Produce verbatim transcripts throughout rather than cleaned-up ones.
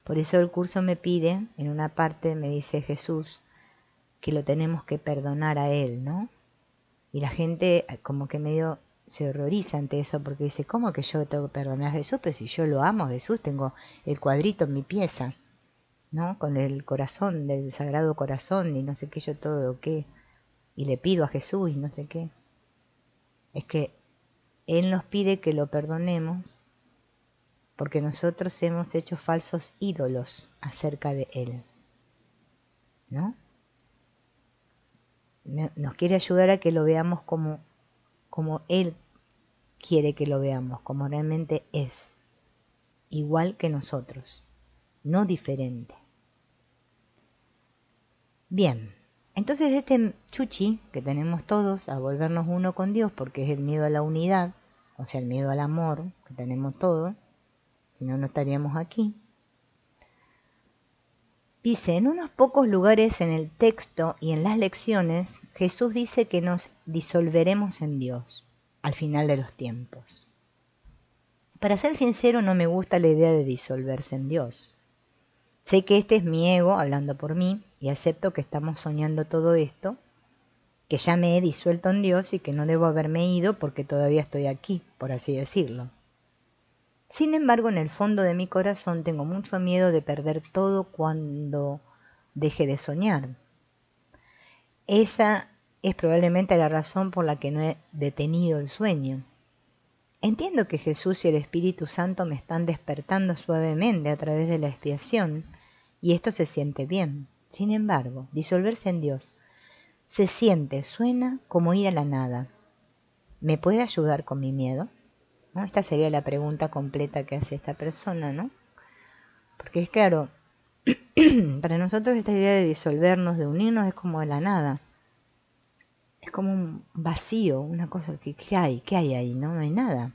Por eso el curso me pide, en una parte me dice Jesús, que lo tenemos que perdonar a Él, ¿no? Y la gente como que medio se horroriza ante eso, porque dice, ¿cómo que yo tengo que perdonar a Jesús? Pero si yo lo amo a Jesús, tengo el cuadrito en mi pieza, ¿no? Con el corazón del Sagrado Corazón y no sé qué, yo todo qué, y le pido a Jesús y no sé qué. Es que Él nos pide que lo perdonemos porque nosotros hemos hecho falsos ídolos acerca de Él, ¿no? Nos quiere ayudar a que lo veamos como, como Él quiere que lo veamos, como realmente es, igual que nosotros, no diferente. Bien, entonces este chuchi que tenemos todos a volvernos uno con Dios, porque es el miedo a la unidad, o sea, el miedo al amor que tenemos todos, si no, no estaríamos aquí. Dice, en unos pocos lugares en el texto y en las lecciones, Jesús dice que nos disolveremos en Dios al final de los tiempos. Para ser sincero, no me gusta la idea de disolverse en Dios. Sé que este es mi ego hablando por mí y acepto que estamos soñando todo esto, que ya me he disuelto en Dios y que no debo haberme ido porque todavía estoy aquí, por así decirlo. Sin embargo, en el fondo de mi corazón tengo mucho miedo de perder todo cuando deje de soñar. Esa es probablemente la razón por la que no he detenido el sueño. Entiendo que Jesús y el Espíritu Santo me están despertando suavemente a través de la expiación, y esto se siente bien. Sin embargo, disolverse en Dios se siente, suena como ir a la nada. ¿Me puede ayudar con mi miedo? ¿No? Esta sería la pregunta completa que hace esta persona, ¿no? Porque es claro, para nosotros esta idea de disolvernos, de unirnos, es como de la nada. Es como un vacío, una cosa que ¿qué hay? ¿Qué hay ahí? No, no hay nada.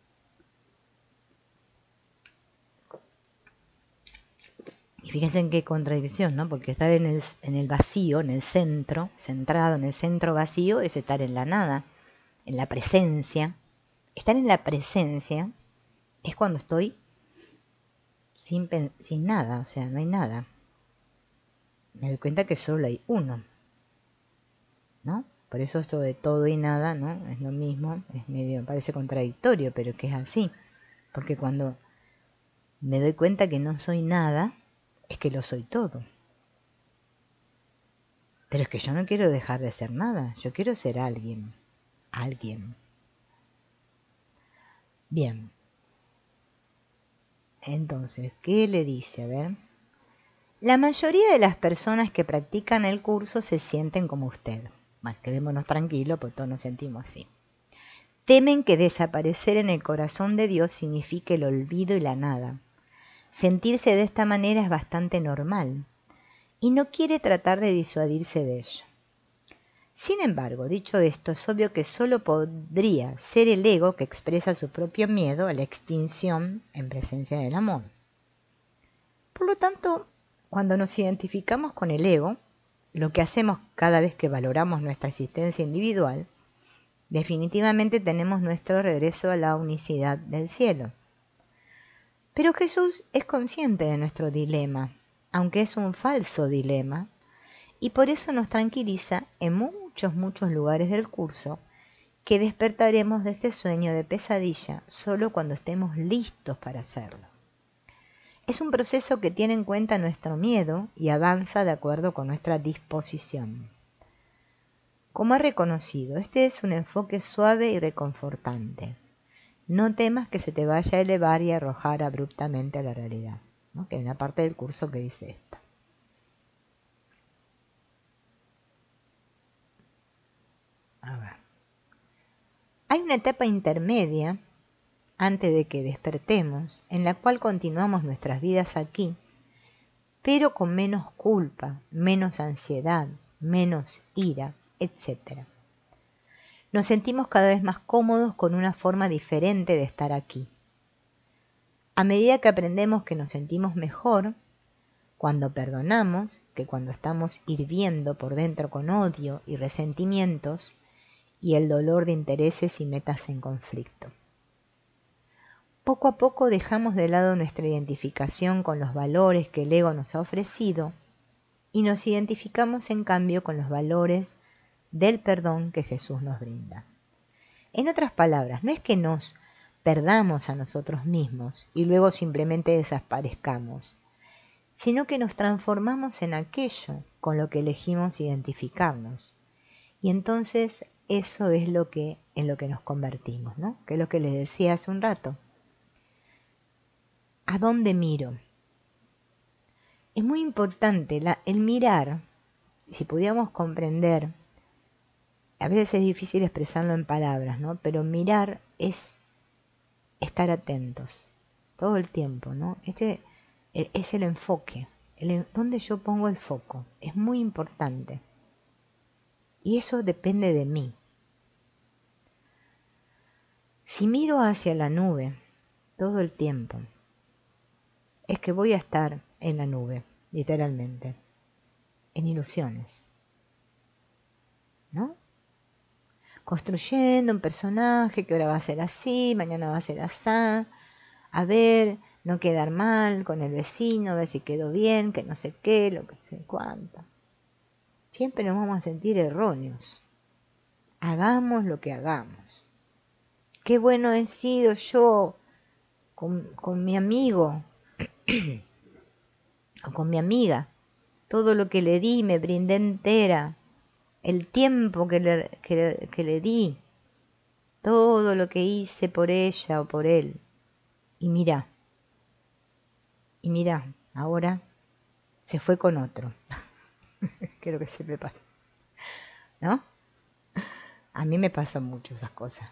Y fíjense en qué contradicción, ¿no? Porque estar en el, en el vacío, en el centro, centrado en el centro vacío, es estar en la nada, en la presencia. Estar en la presencia es cuando estoy sin, sin nada, o sea, no hay nada. Me doy cuenta que solo hay uno, ¿no? Por eso esto de todo y nada, ¿no? Es lo mismo, es medio, parece contradictorio, pero que es así. Porque cuando me doy cuenta que no soy nada, es que lo soy todo. Pero es que yo no quiero dejar de ser nada, yo quiero ser alguien, alguien. Bien. Entonces, ¿qué le dice? A ver. La mayoría de las personas que practican el curso se sienten como usted. Bueno, quedémonos tranquilos, porque todos nos sentimos así. Temen que desaparecer en el corazón de Dios signifique el olvido y la nada. Sentirse de esta manera es bastante normal, y no quiere tratar de disuadirse de ello. Sin embargo, dicho esto, es obvio que solo podría ser el ego que expresa su propio miedo a la extinción en presencia del amor. Por lo tanto, cuando nos identificamos con el ego, lo que hacemos cada vez que valoramos nuestra existencia individual, definitivamente tenemos nuestro regreso a la unicidad del cielo. Pero Jesús es consciente de nuestro dilema, aunque es un falso dilema, y por eso nos tranquiliza en muchos, muchos lugares del curso que despertaremos de este sueño de pesadilla solo cuando estemos listos para hacerlo. Es un proceso que tiene en cuenta nuestro miedo y avanza de acuerdo con nuestra disposición. Como ha reconocido, este es un enfoque suave y reconfortante. No temas que se te vaya a elevar y arrojar abruptamente a la realidad, ¿no? Que hay una parte del curso que dice esto. A ver. Hay una etapa intermedia antes de que despertemos, en la cual continuamos nuestras vidas aquí, pero con menos culpa, menos ansiedad, menos ira, etcétera. Nos sentimos cada vez más cómodos con una forma diferente de estar aquí. A medida que aprendemos que nos sentimos mejor cuando perdonamos que cuando estamos hirviendo por dentro con odio y resentimientos y el dolor de intereses y metas en conflicto. poco a poco dejamos de lado nuestra identificación con los valores que el ego nos ha ofrecido y nos identificamos en cambio con los valores del perdón que Jesús nos brinda. En otras palabras, no es que nos perdamos a nosotros mismos y luego simplemente desaparezcamos, sino que nos transformamos en aquello con lo que elegimos identificarnos. Y entonces eso es lo que, en lo que nos convertimos, ¿no? Que es lo que les decía hace un rato. ¿A dónde miro? Es muy importante la, el mirar, si pudiéramos comprender, a veces es difícil expresarlo en palabras, ¿no? Pero mirar es estar atentos todo el tiempo, ¿no? Este es el enfoque, el, donde yo pongo el foco, es muy importante. Y eso depende de mí. Si miro hacia la nube todo el tiempo, es que voy a estar en la nube, literalmente, en ilusiones, ¿no? Construyendo un personaje que ahora va a ser así, mañana va a ser así, a ver, no quedar mal con el vecino, a ver si quedó bien, que no sé qué, lo que sé cuánto. Siempre nos vamos a sentir erróneos. Hagamos lo que hagamos. Qué bueno he sido yo con, con mi amigo o con mi amiga. Todo lo que le di me brindé entera. El tiempo que le, que, que le di. Todo lo que hice por ella o por él. Y mira, y mira, ahora se fue con otro. Creo que se me pasa, ¿no? A mí me pasan mucho esas cosas.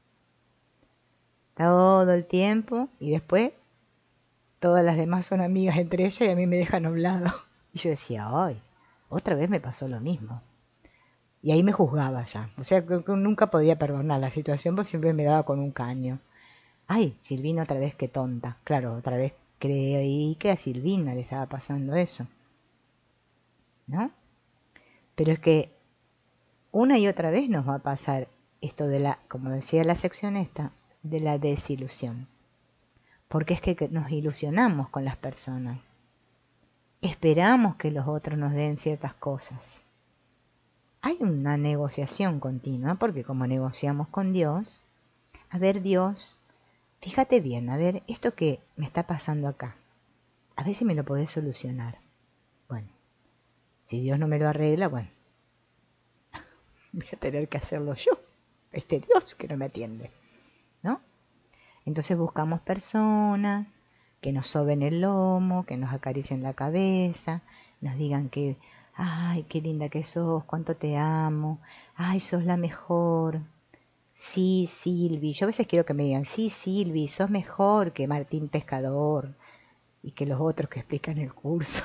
Todo el tiempo y después todas las demás son amigas entre ellas y a mí me dejan a un lado. Y yo decía, ay, otra vez me pasó lo mismo. Y ahí me juzgaba ya. O sea, que nunca podía perdonar la situación porque siempre me daba con un caño. Ay, Silvina otra vez, qué tonta. Claro, otra vez creí que a Silvina le estaba pasando eso, ¿no? Pero es que una y otra vez nos va a pasar esto de la, como decía la sección esta, de la desilusión. Porque es que nos ilusionamos con las personas. Esperamos que los otros nos den ciertas cosas. Hay una negociación continua, porque como negociamos con Dios, a ver Dios, fíjate bien, a ver, esto que me está pasando acá, a ver si me lo podés solucionar. Bueno, si Dios no me lo arregla, bueno, voy a tener que hacerlo yo, este Dios que no me atiende, ¿no? Entonces buscamos personas que nos soben el lomo, que nos acaricien la cabeza, nos digan que, ay, qué linda que sos, cuánto te amo, ay, sos la mejor. Sí, Silvi, yo a veces quiero que me digan, sí, Silvi, sos mejor que Martín Pescador y que los otros que explican el curso.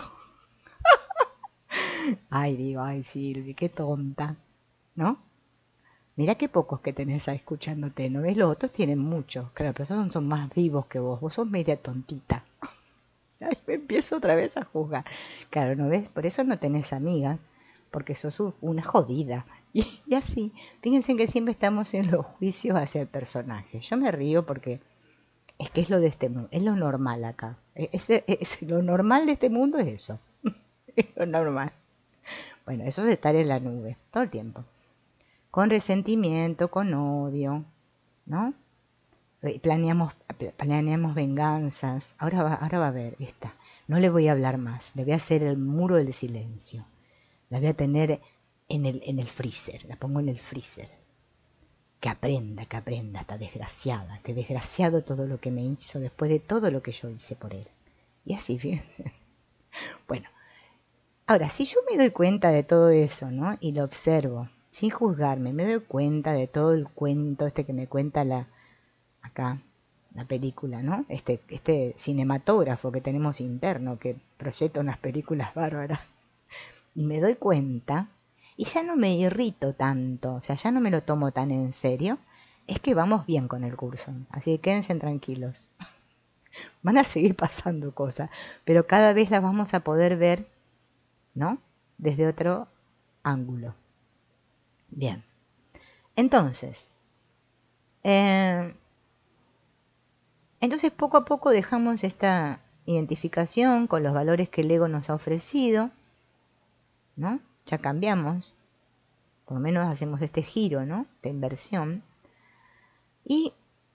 Ay, digo, ay, Silvi, qué tonta, ¿no? Mira qué pocos que tenés ahí escuchándote, ¿no ves? Los otros tienen muchos, claro, pero esos son más vivos que vos, vos sos media tontita. Ay, me empiezo otra vez a juzgar. Claro, ¿no ves? Por eso no tenés amigas, porque sos una jodida. Y, y así, fíjense que siempre estamos en los juicios hacia el personaje. Yo me río porque es que es lo de este mundo, es lo normal acá. Es, es, es, lo normal de este mundo es eso. Es lo normal. Bueno, eso es estar en la nube todo el tiempo. Con resentimiento, con odio, ¿no? Planeamos, planeamos venganzas. Ahora va, ahora va a ver esta. No le voy a hablar más. Le voy a hacer el muro del silencio. La voy a tener en el, en el freezer. La pongo en el freezer. Que aprenda, que aprenda, esta desgraciada. Que desgraciado todo lo que me hizo después de todo lo que yo hice por él. Y así, fíjense. Bueno, ahora, si yo me doy cuenta de todo eso, ¿no? Y lo observo, sin juzgarme, me doy cuenta de todo el cuento este que me cuenta la, acá, la película, ¿no? Este, este cinematógrafo que tenemos interno, que proyecta unas películas bárbaras. Y me doy cuenta, y ya no me irrito tanto, o sea, ya no me lo tomo tan en serio, es que vamos bien con el curso. Así que quédense tranquilos. Van a seguir pasando cosas, pero cada vez las vamos a poder ver, ¿no? Desde otro ángulo. Bien. Entonces, eh, Entonces poco a poco dejamos esta identificación con los valores que el ego nos ha ofrecido, ¿no? Ya cambiamos, por lo menos hacemos este giro, ¿no? De inversión. Y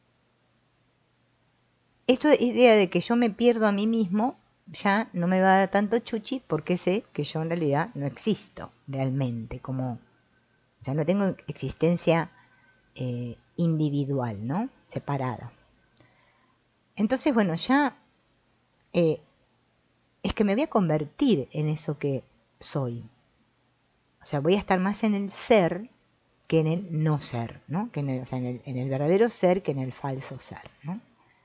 esta idea de que yo me pierdo a mí mismo ya no me va a dar tanto chuchi porque sé que yo en realidad no existo realmente, como, o sea, no tengo existencia eh, individual, ¿no? Separada. Entonces, bueno, ya eh, es que me voy a convertir en eso que soy. O sea, voy a estar más en el ser que en el no ser, ¿no? Que en el, o sea, en el, en el verdadero ser que en el falso ser, ¿no?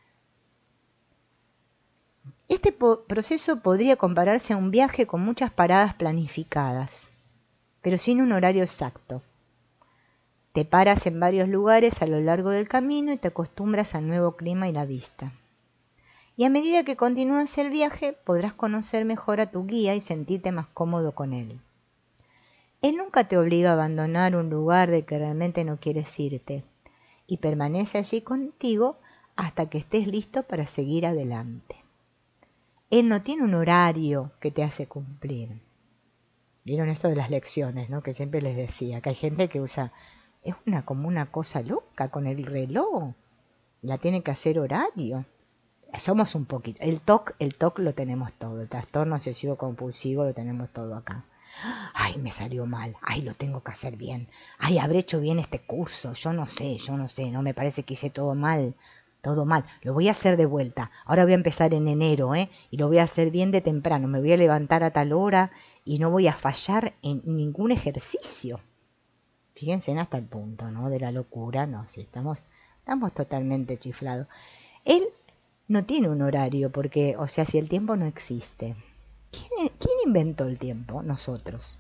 Este po- proceso podría compararse a un viaje con muchas paradas planificadas, pero sin un horario exacto. Te paras en varios lugares a lo largo del camino y te acostumbras al nuevo clima y la vista. Y a medida que continúas el viaje, podrás conocer mejor a tu guía y sentirte más cómodo con él. Él nunca te obliga a abandonar un lugar del que realmente no quieres irte, y permanece allí contigo hasta que estés listo para seguir adelante. Él no tiene un horario que te hace cumplir. Vieron esto de las lecciones, ¿no? Que siempre les decía, que hay gente que usa, es una como una cosa loca con el reloj, la tiene que hacer horario. Somos un poquito, el T O C, el T O C lo tenemos todo, el trastorno obsesivo compulsivo lo tenemos todo acá. Ay, me salió mal, ay, lo tengo que hacer bien, ay, habré hecho bien este curso, yo no sé, yo no sé, no me parece que hice todo mal, todo mal, lo voy a hacer de vuelta, ahora voy a empezar en enero, ¿eh? Y lo voy a hacer bien de temprano, me voy a levantar a tal hora y no voy a fallar en ningún ejercicio. Fíjense en hasta el punto, ¿no? De la locura, no, sí, estamos, estamos totalmente chiflados. Él no tiene un horario porque, o sea, si el tiempo no existe, ¿quién, quién inventó el tiempo? Nosotros.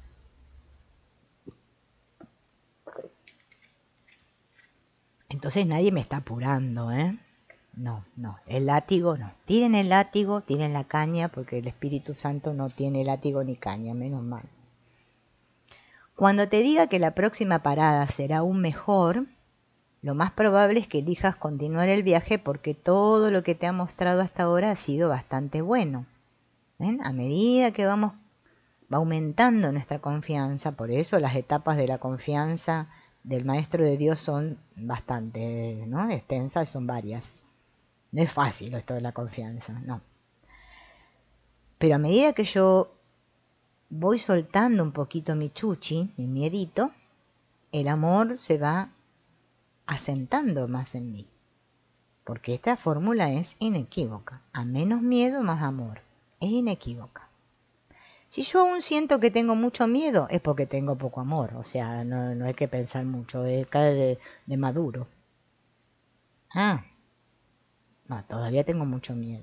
Entonces nadie me está apurando, ¿eh? No, no, el látigo no. Tiren el látigo, tiren la caña, porque el Espíritu Santo no tiene látigo ni caña, menos mal. Cuando te diga que la próxima parada será aún mejor, lo más probable es que elijas continuar el viaje porque todo lo que te ha mostrado hasta ahora ha sido bastante bueno. ¿Ven? A medida que vamos va aumentando nuestra confianza, por eso las etapas de la confianza del Maestro de Dios son bastante, ¿no? extensas, son varias. No es fácil esto de la confianza, no. Pero a medida que yo voy soltando un poquito mi chuchi, mi miedito, el amor se va asentando más en mí. Porque esta fórmula es inequívoca. A menos miedo, más amor. Es inequívoca. Si yo aún siento que tengo mucho miedo, es porque tengo poco amor. O sea, no, no hay que pensar mucho, es cae de, de maduro. Ah, no, todavía tengo mucho miedo.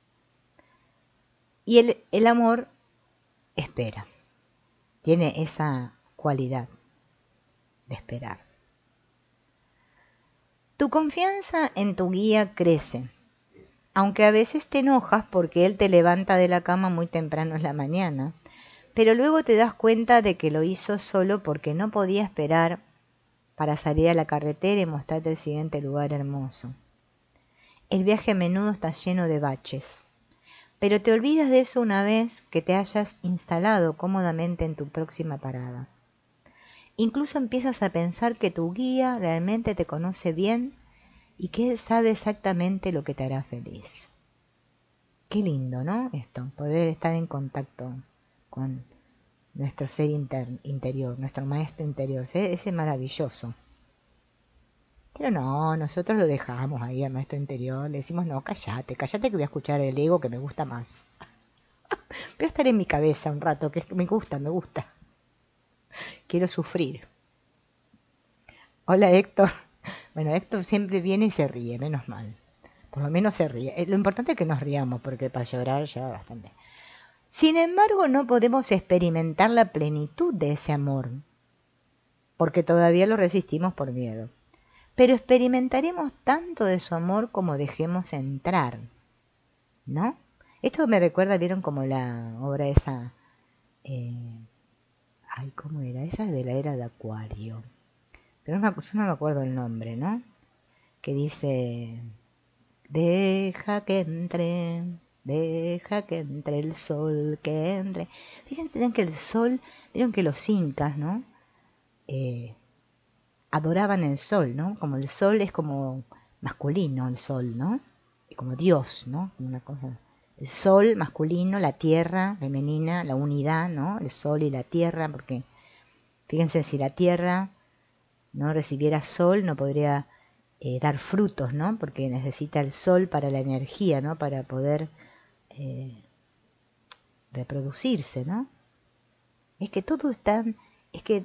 Y el, el amor espera. Tiene esa cualidad de esperar. Tu confianza en tu guía crece, aunque a veces te enojas porque él te levanta de la cama muy temprano en la mañana, pero luego te das cuenta de que lo hizo solo porque no podía esperar para salir a la carretera y mostrarte el siguiente lugar hermoso. El viaje a menudo está lleno de baches, pero te olvidas de eso una vez que te hayas instalado cómodamente en tu próxima parada. Incluso empiezas a pensar que tu guía realmente te conoce bien y que él sabe exactamente lo que te hará feliz. Qué lindo, ¿no? Esto, poder estar en contacto con nuestro ser inter interior, nuestro maestro interior. Ese es maravilloso. Pero no, nosotros lo dejamos ahí al maestro interior. Le decimos, no, cállate, cállate que voy a escuchar el ego que me gusta más. Voy a estar en mi cabeza un rato, que me gusta, me gusta. Quiero sufrir. Hola, Héctor. Bueno, Héctor siempre viene y se ríe, menos mal. Por lo menos se ríe. Lo importante es que nos riamos, porque para llorar ya bastante. Sin embargo, no podemos experimentar la plenitud de ese amor, porque todavía lo resistimos por miedo. Pero experimentaremos tanto de su amor como dejemos entrar, ¿no? Esto me recuerda, vieron como la obra esa, eh, ay, ¿cómo era? Esa es de la era de Acuario, pero no, yo no me acuerdo el nombre, ¿no? Que dice, Deja que entre, deja que entre el sol, que entre. Fíjense bien que el sol, vieron que los incas, ¿no? Eh, adoraban el sol, ¿no? Como el sol es como masculino, el sol, ¿no? Como Dios, ¿no? Como una cosa. El sol masculino, la tierra femenina, la unidad, ¿no? El sol y la tierra, porque fíjense, si la tierra no recibiera sol, no podría eh, dar frutos, ¿no? Porque necesita el sol para la energía, ¿no? Para poder eh, reproducirse, ¿no? Es que todo está, es que,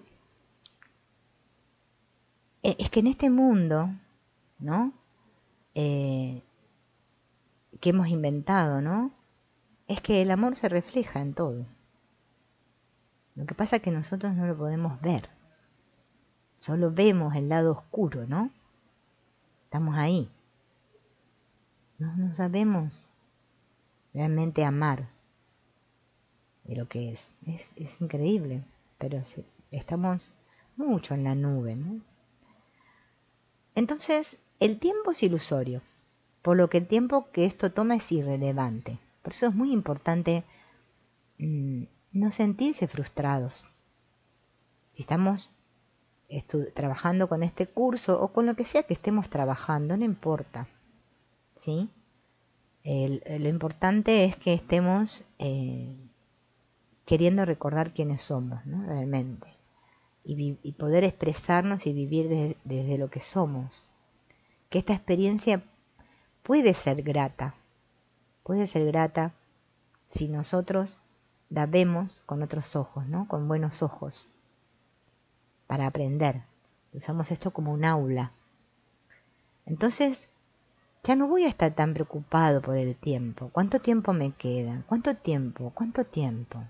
eh, es que en este mundo, ¿no? Eh, que hemos inventado, ¿no? Es que el amor se refleja en todo. Lo que pasa es que nosotros no lo podemos ver. Solo vemos el lado oscuro, ¿no? Estamos ahí. No, no sabemos realmente amar de lo que es. Es, es increíble, pero sí, estamos mucho en la nube, ¿no? Entonces, el tiempo es ilusorio, por lo que el tiempo que esto toma es irrelevante. Por eso es muy importante mmm, no sentirse frustrados. Si estamos trabajando con este curso o con lo que sea que estemos trabajando, no importa, ¿sí? El, lo importante es que estemos eh, queriendo recordar quiénes somos, ¿no? Realmente. Y, y poder expresarnos y vivir desde, desde lo que somos. Que esta experiencia puede ser grata, puede ser grata si nosotros la vemos con otros ojos, ¿no? Con buenos ojos, para aprender. Usamos esto como un aula. Entonces, ya no voy a estar tan preocupado por el tiempo. ¿Cuánto tiempo me queda? ¿Cuánto tiempo? ¿Cuánto tiempo?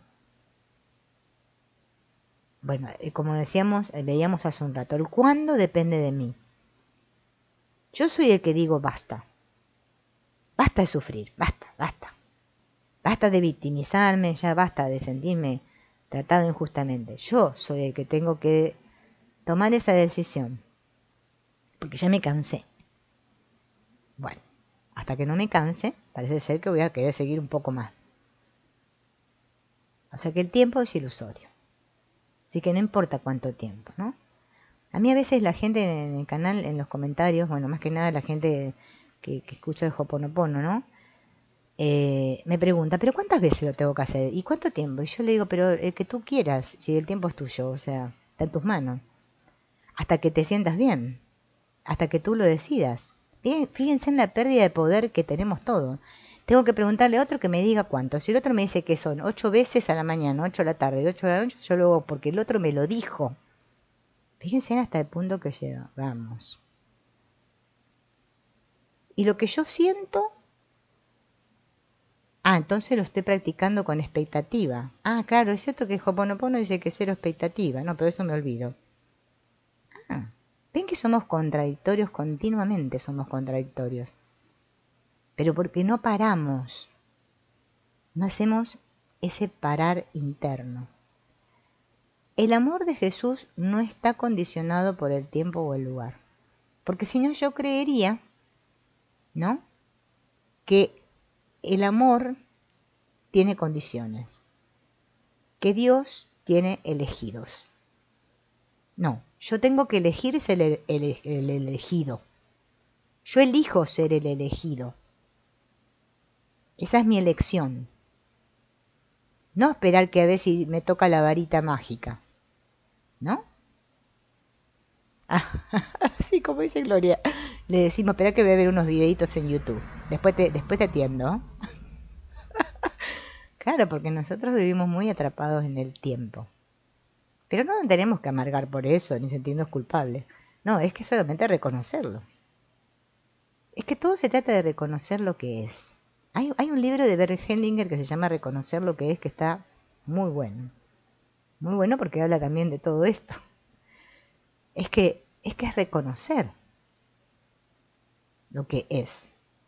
Bueno, como decíamos, veíamos hace un rato, el cuándo depende de mí. Yo soy el que digo basta. Basta de sufrir, basta, basta. Basta de victimizarme, ya basta de sentirme tratado injustamente. Yo soy el que tengo que tomar esa decisión. Porque ya me cansé. Bueno, hasta que no me canse, parece ser que voy a querer seguir un poco más. O sea que el tiempo es ilusorio. Así que no importa cuánto tiempo, ¿no? A mí a veces la gente en el canal, en los comentarios, bueno, más que nada la gente que, que escucha el Ho'oponopono, ¿no? Eh, me pregunta, ¿pero cuántas veces lo tengo que hacer? ¿Y cuánto tiempo? Y yo le digo, pero el que tú quieras, si el tiempo es tuyo, o sea, está en tus manos. Hasta que te sientas bien, hasta que tú lo decidas. Fíjense en la pérdida de poder que tenemos todos. Tengo que preguntarle a otro que me diga cuánto. Si el otro me dice que son ocho veces a la mañana, ocho a la tarde y ocho a la noche, yo lo hago porque el otro me lo dijo. Fíjense hasta el punto que llega. Vamos. Y lo que yo siento... Ah, entonces lo estoy practicando con expectativa. Ah, claro, es cierto que Ho'oponopono dice que cero expectativa. No, pero eso me olvido. Ah, ven que somos contradictorios continuamente, somos contradictorios. Pero porque no paramos. No hacemos ese parar interno. El amor de Jesús no está condicionado por el tiempo o el lugar. Porque si no yo creería, ¿no?, que el amor tiene condiciones, que Dios tiene elegidos. No, yo tengo que elegir ser el, el, el elegido. Yo elijo ser el elegido. Esa es mi elección. No esperar que a ver si me toca la varita mágica, ¿no? Así como dice Gloria, le decimos, espera que voy a ver unos videitos en YouTube. Después te, después te atiendo. Claro, porque nosotros vivimos muy atrapados en el tiempo. Pero no tenemos que amargar por eso, ni sentirnos culpables. No, es que solamente reconocerlo. Es que todo se trata de reconocer lo que es. Hay, hay un libro de Bert Hellinger que se llama Reconocer lo que es, que está muy bueno. Muy bueno porque habla también de todo esto. Es que es que es reconocer lo que es.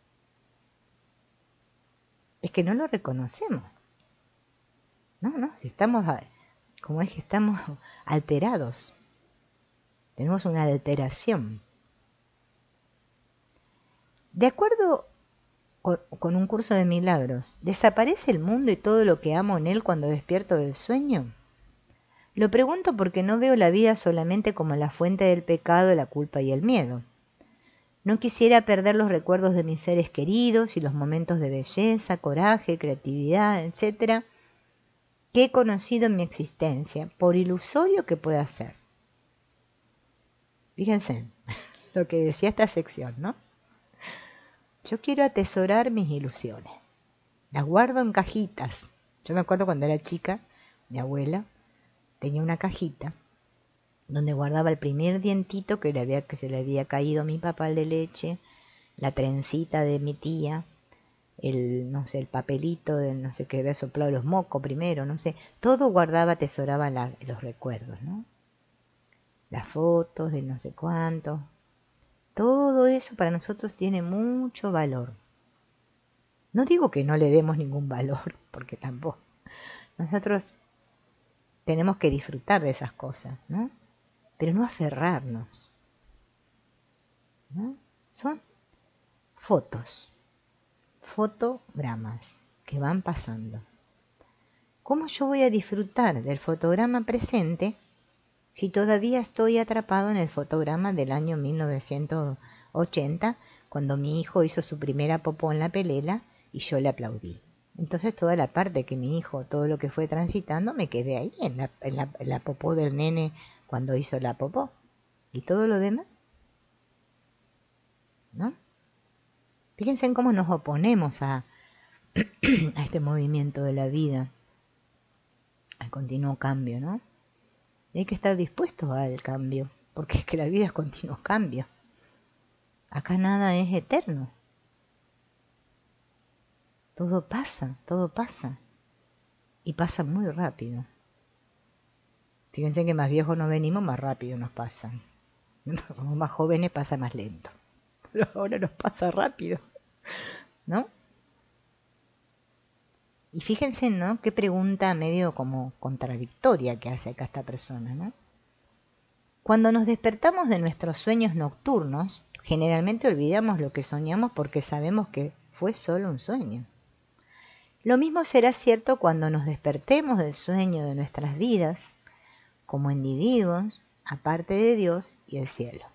Es que no lo reconocemos. No, no, si estamos, como es que estamos alterados. Tenemos una alteración. De acuerdo con, con un curso de milagros, ¿desaparece el mundo y todo lo que amo en él cuando despierto del sueño? Lo pregunto porque no veo la vida solamente como la fuente del pecado, la culpa y el miedo. No quisiera perder los recuerdos de mis seres queridos y los momentos de belleza, coraje, creatividad, etcétera, que he conocido en mi existencia, por ilusorio que pueda ser. Fíjense lo que decía esta sección, ¿no? Yo quiero atesorar mis ilusiones. Las guardo en cajitas. Yo me acuerdo cuando era chica, mi abuela tenía una cajita donde guardaba el primer dientito que, le había, que se le había caído a mi papá de leche, la trencita de mi tía, el, no sé, el papelito de no sé qué, había soplado los mocos primero, no sé. Todo guardaba, atesoraba la, los recuerdos, ¿no? Las fotos de no sé cuánto. Todo eso para nosotros tiene mucho valor. No digo que no le demos ningún valor, porque tampoco. Nosotros tenemos que disfrutar de esas cosas, ¿no? Pero no aferrarnos, ¿no? Son fotos, fotogramas que van pasando. ¿Cómo yo voy a disfrutar del fotograma presente si todavía estoy atrapado en el fotograma del año mil novecientos ochenta, cuando mi hijo hizo su primera popó en la pelela y yo le aplaudí? Entonces toda la parte que mi hijo, todo lo que fue transitando, me quedé ahí en la, en la, en la popó del nene cuando hizo la popó. ¿Y todo lo demás? ¿No? Fíjense en cómo nos oponemos a, a este movimiento de la vida, al continuo cambio, ¿no? Y hay que estar dispuestos al cambio, porque es que la vida es continuo cambio. Acá nada es eterno. Todo pasa, todo pasa. Y pasa muy rápido. Fíjense que más viejos nos venimos, más rápido nos pasa. Cuando somos más jóvenes pasa más lento. Pero ahora nos pasa rápido, ¿no? Y fíjense, ¿no? Qué pregunta medio como contradictoria que hace acá esta persona, ¿no? Cuando nos despertamos de nuestros sueños nocturnos, generalmente olvidamos lo que soñamos porque sabemos que fue solo un sueño. Lo mismo será cierto cuando nos despertemos del sueño de nuestras vidas como individuos, aparte de Dios y el cielo.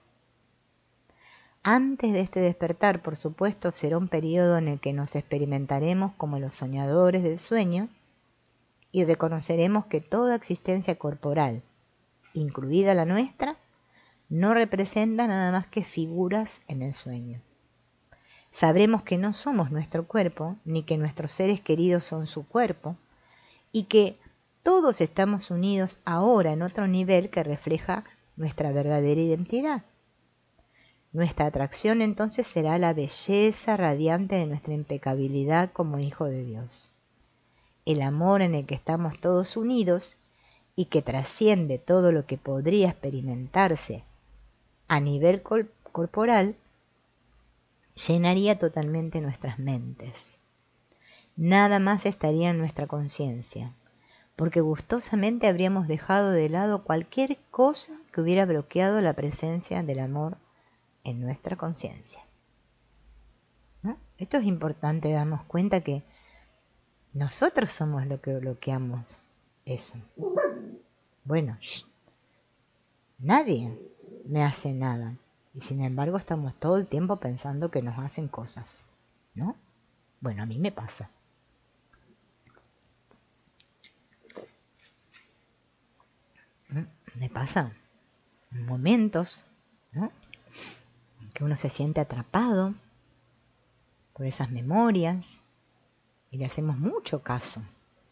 Antes de este despertar, por supuesto, será un periodo en el que nos experimentaremos como los soñadores del sueño y reconoceremos que toda existencia corporal, incluida la nuestra, no representa nada más que figuras en el sueño. Sabremos que no somos nuestro cuerpo, ni que nuestros seres queridos son su cuerpo, y que todos estamos unidos ahora en otro nivel que refleja nuestra verdadera identidad. Nuestra atracción entonces será la belleza radiante de nuestra impecabilidad como hijo de Dios. El amor en el que estamos todos unidos y que trasciende todo lo que podría experimentarse a nivel corporal, llenaría totalmente nuestras mentes. Nada más estaría en nuestra conciencia, porque gustosamente habríamos dejado de lado cualquier cosa que hubiera bloqueado la presencia del amor en nuestra conciencia, ¿no? Esto es importante darnos cuenta que nosotros somos lo que bloqueamos eso. Bueno, shh, nadie me hace nada y sin embargo estamos todo el tiempo pensando que nos hacen cosas, ¿no? Bueno, a mí me pasa. Me pasa en momentos, ¿no?, que uno se siente atrapado por esas memorias y le hacemos mucho caso.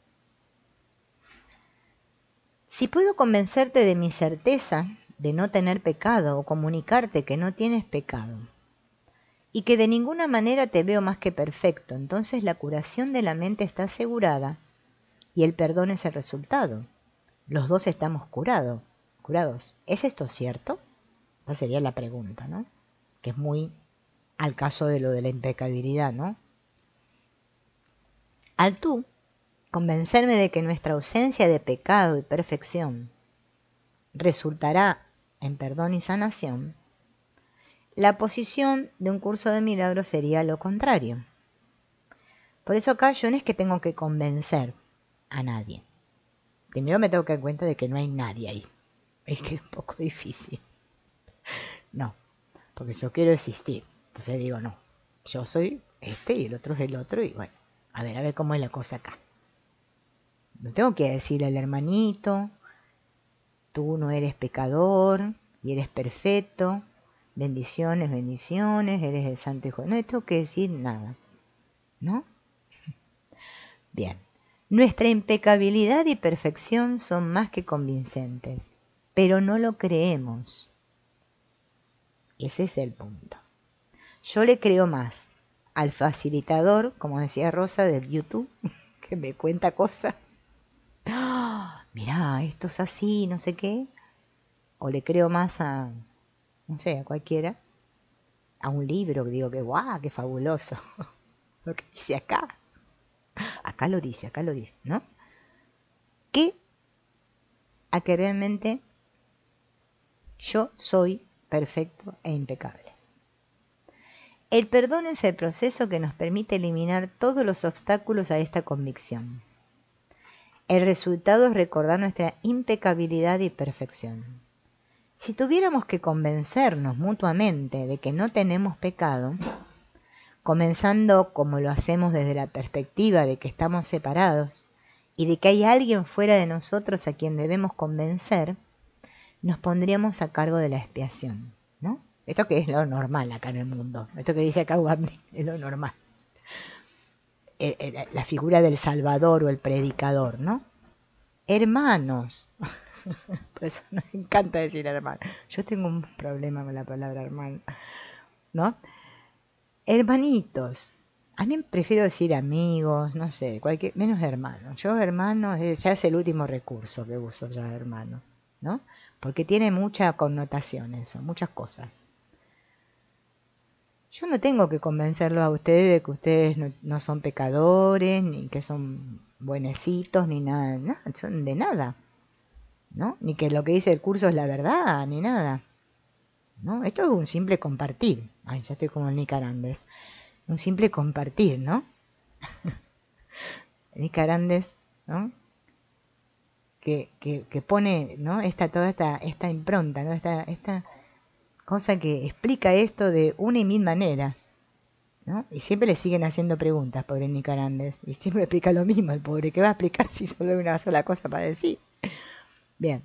Si puedo convencerte de mi certeza de no tener pecado o comunicarte que no tienes pecado y que de ninguna manera te veo más que perfecto, entonces la curación de la mente está asegurada y el perdón es el resultado. Los dos estamos curados. curados. ¿Es esto cierto? Esa sería la pregunta, ¿no? Que es muy al caso de lo de la impecabilidad, ¿no? Al tú convencerme de que nuestra ausencia de pecado y perfección resultará en perdón y sanación, la posición de un curso de milagros sería lo contrario. Por eso acá yo no es que tengo que convencer a nadie. Primero me tengo que dar cuenta de que no hay nadie ahí. Es que es un poco difícil. No, porque yo quiero existir. Entonces digo, no, yo soy este y el otro es el otro y bueno, a ver, a ver cómo es la cosa acá. No tengo que decirle al hermanito, tú no eres pecador y eres perfecto, bendiciones, bendiciones, eres el santo hijo. No le tengo que decir nada, ¿no? Bien, nuestra impecabilidad y perfección son más que convincentes, pero no lo creemos. Ese es el punto. Yo le creo más al facilitador, como decía Rosa, del YouTube, que me cuenta cosas. ¡Ah! Mirá, esto es así, no sé qué. O le creo más a, no sé, a cualquiera. A un libro que digo que guau, qué fabuloso. Lo que dice acá. Acá lo dice, acá lo dice, ¿no? Que a que realmente yo soy perfecto e impecable. El perdón es el proceso que nos permite eliminar todos los obstáculos a esta convicción. El resultado es recordar nuestra impecabilidad y perfección. Si tuviéramos que convencernos mutuamente de que no tenemos pecado, comenzando como lo hacemos desde la perspectiva de que estamos separados y de que hay alguien fuera de nosotros a quien debemos convencer, nos pondríamos a cargo de la expiación, ¿no? Esto que es lo normal acá en el mundo, esto que dice acá Wagner, es lo normal. La figura del salvador o el predicador, ¿no? Hermanos. Por eso nos encanta decir hermano. Yo tengo un problema con la palabra hermano, ¿no? Hermanitos. A mí prefiero decir amigos, no sé, cualquier, menos hermano. Yo hermano es, ya es el último recurso que uso ya hermano, ¿no? Porque tiene mucha connotación eso, muchas cosas. Yo no tengo que convencerlos a ustedes de que ustedes no, no son pecadores, ni que son buenecitos, ni nada, no, son de nada, ¿no? Ni que lo que dice el curso es la verdad, ni nada, ¿no? Esto es un simple compartir. Ay, ya estoy como el Nick Arandes. Un simple compartir, ¿no? Nick Arandes, ¿no? Que, que, que pone, ¿no? Esta, toda esta, esta impronta, ¿no? Esta, esta cosa que explica esto de una y mil maneras, ¿no? Y siempre le siguen haciendo preguntas, pobre Nick Arandes. Y siempre explica lo mismo, el pobre. ¿Qué va a explicar si solo hay una sola cosa para decir? Bien.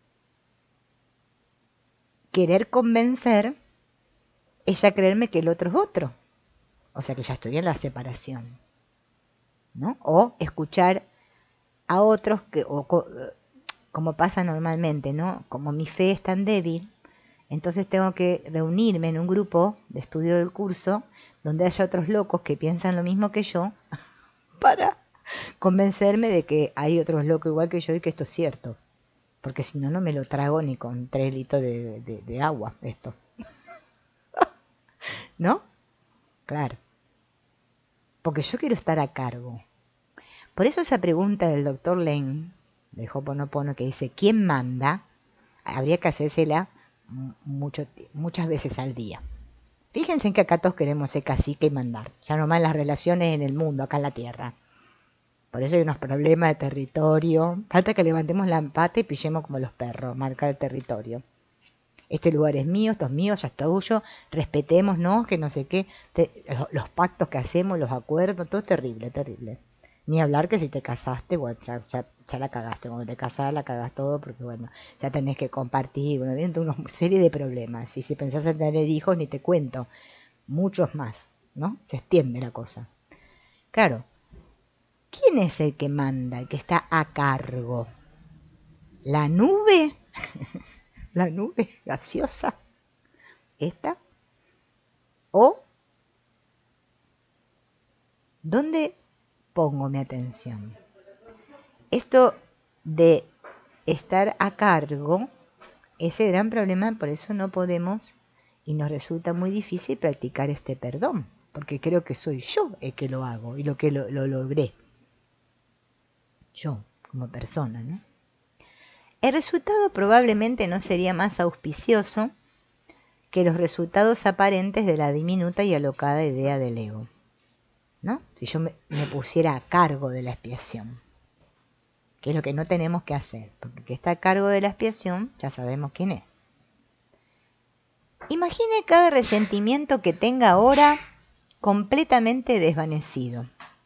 Querer convencer es ya creerme que el otro es otro. O sea que ya estoy en la separación, ¿no? O escuchar a otros que, o, como pasa normalmente, ¿no? Como mi fe es tan débil, entonces tengo que reunirme en un grupo de estudio del curso donde haya otros locos que piensan lo mismo que yo para convencerme de que hay otros locos igual que yo y que esto es cierto. Porque si no, no me lo trago ni con tres litros de, de, de agua, esto. ¿No? Claro. Porque yo quiero estar a cargo. Por eso esa pregunta del doctor Lane, del Ho'oponopono, que dice, ¿quién manda? Habría que hacérsela mucho, muchas veces al día. Fíjense en que acá todos queremos ser cacique y mandar. Ya nomás en las relaciones en el mundo, acá en la Tierra. Por eso hay unos problemas de territorio. Falta que levantemos la pata y pillemos como los perros, marcar el territorio. Este lugar es mío, esto es mío, ya es tuyo, respetémonos, que no sé qué. Te, los pactos que hacemos, los acuerdos, todo es terrible, terrible. Ni hablar que si te casaste, bueno, ya, ya, ya la cagaste. Cuando te casás la cagás todo porque, bueno, ya tenés que compartir. Bueno, vienen una serie de problemas. Y si pensás en tener hijos, ni te cuento. Muchos más, ¿no? Se extiende la cosa. Claro. ¿Quién es el que manda, el que está a cargo? ¿La nube? ¿La nube gaseosa? ¿Esta? ¿O dónde pongo mi atención? Esto de estar a cargo, ese gran problema, por eso no podemos y nos resulta muy difícil practicar este perdón, porque creo que soy yo el que lo hago y lo que lo, lo logré. Yo, como persona, ¿no? El resultado probablemente no sería más auspicioso que los resultados aparentes de la diminuta y alocada idea del ego. ¿no? Si yo me, me pusiera a cargo de la expiación, que es lo que no tenemos que hacer, porque el que está a cargo de la expiación ya sabemos quién es. Imagine cada resentimiento que tenga ahora completamente desvanecido.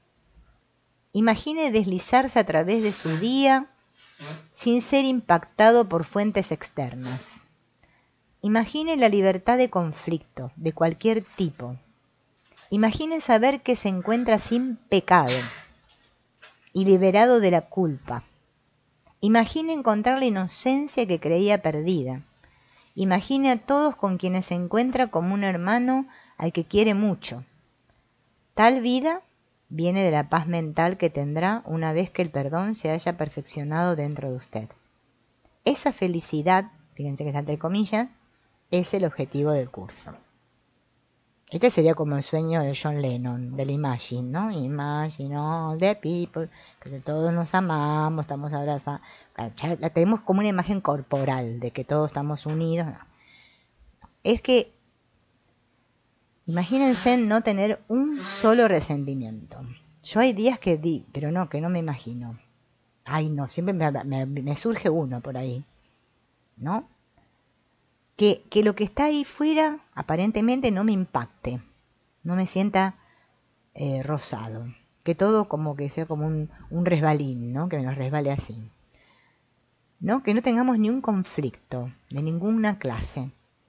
Imagine deslizarse a través de su día sin ser impactado por fuentes externas. Imagine la libertad de conflicto, de cualquier tipo. Imagine saber que se encuentra sin pecado y liberado de la culpa. Imagine encontrar la inocencia que creía perdida. Imagine a todos con quienes se encuentra como un hermano al que quiere mucho. Tal vida viene de la paz mental que tendrá una vez que el perdón se haya perfeccionado dentro de usted. Esa felicidad, fíjense que está entre comillas, es el objetivo del curso. Este sería como el sueño de John Lennon, del Imagine, ¿no? Imagine all the people, que todos nos amamos, estamos abrazados. La tenemos como una imagen corporal de que todos estamos unidos. Es que, imagínense no tener un solo resentimiento. Yo hay días que di, pero no, que no me imagino. Ay, no, siempre me, me, me surge uno por ahí, ¿no? Que, que lo que está ahí fuera aparentemente no me impacte, no me sienta eh, rosado, que todo como que sea como un, un resbalín, ¿no? Que me nos resbale así, ¿no? Que no tengamos ni un conflicto de ninguna clase.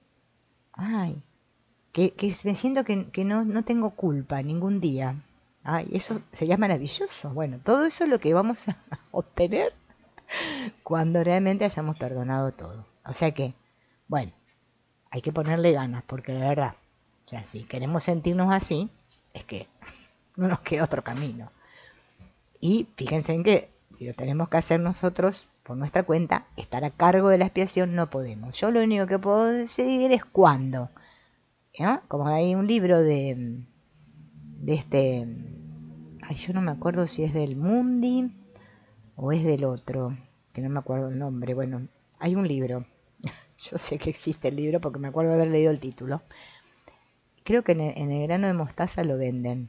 Ay, que, que me siento que, que no, no tengo culpa ningún día. Ay, eso sería maravilloso. Bueno, todo eso es lo que vamos a obtener cuando realmente hayamos perdonado todo. O sea que, bueno, hay que ponerle ganas, porque de verdad, o sea, si queremos sentirnos así, es que no nos queda otro camino. Y fíjense en que si lo tenemos que hacer nosotros por nuestra cuenta, estar a cargo de la expiación no podemos. Yo lo único que puedo decidir es cuándo, ¿no? Como hay un libro de, de este, ay, yo no me acuerdo si es del Mundi o es del otro, que no me acuerdo el nombre. Bueno, hay un libro. Yo sé que existe el libro porque me acuerdo de haber leído el título. Creo que en el, en el grano de mostaza lo venden.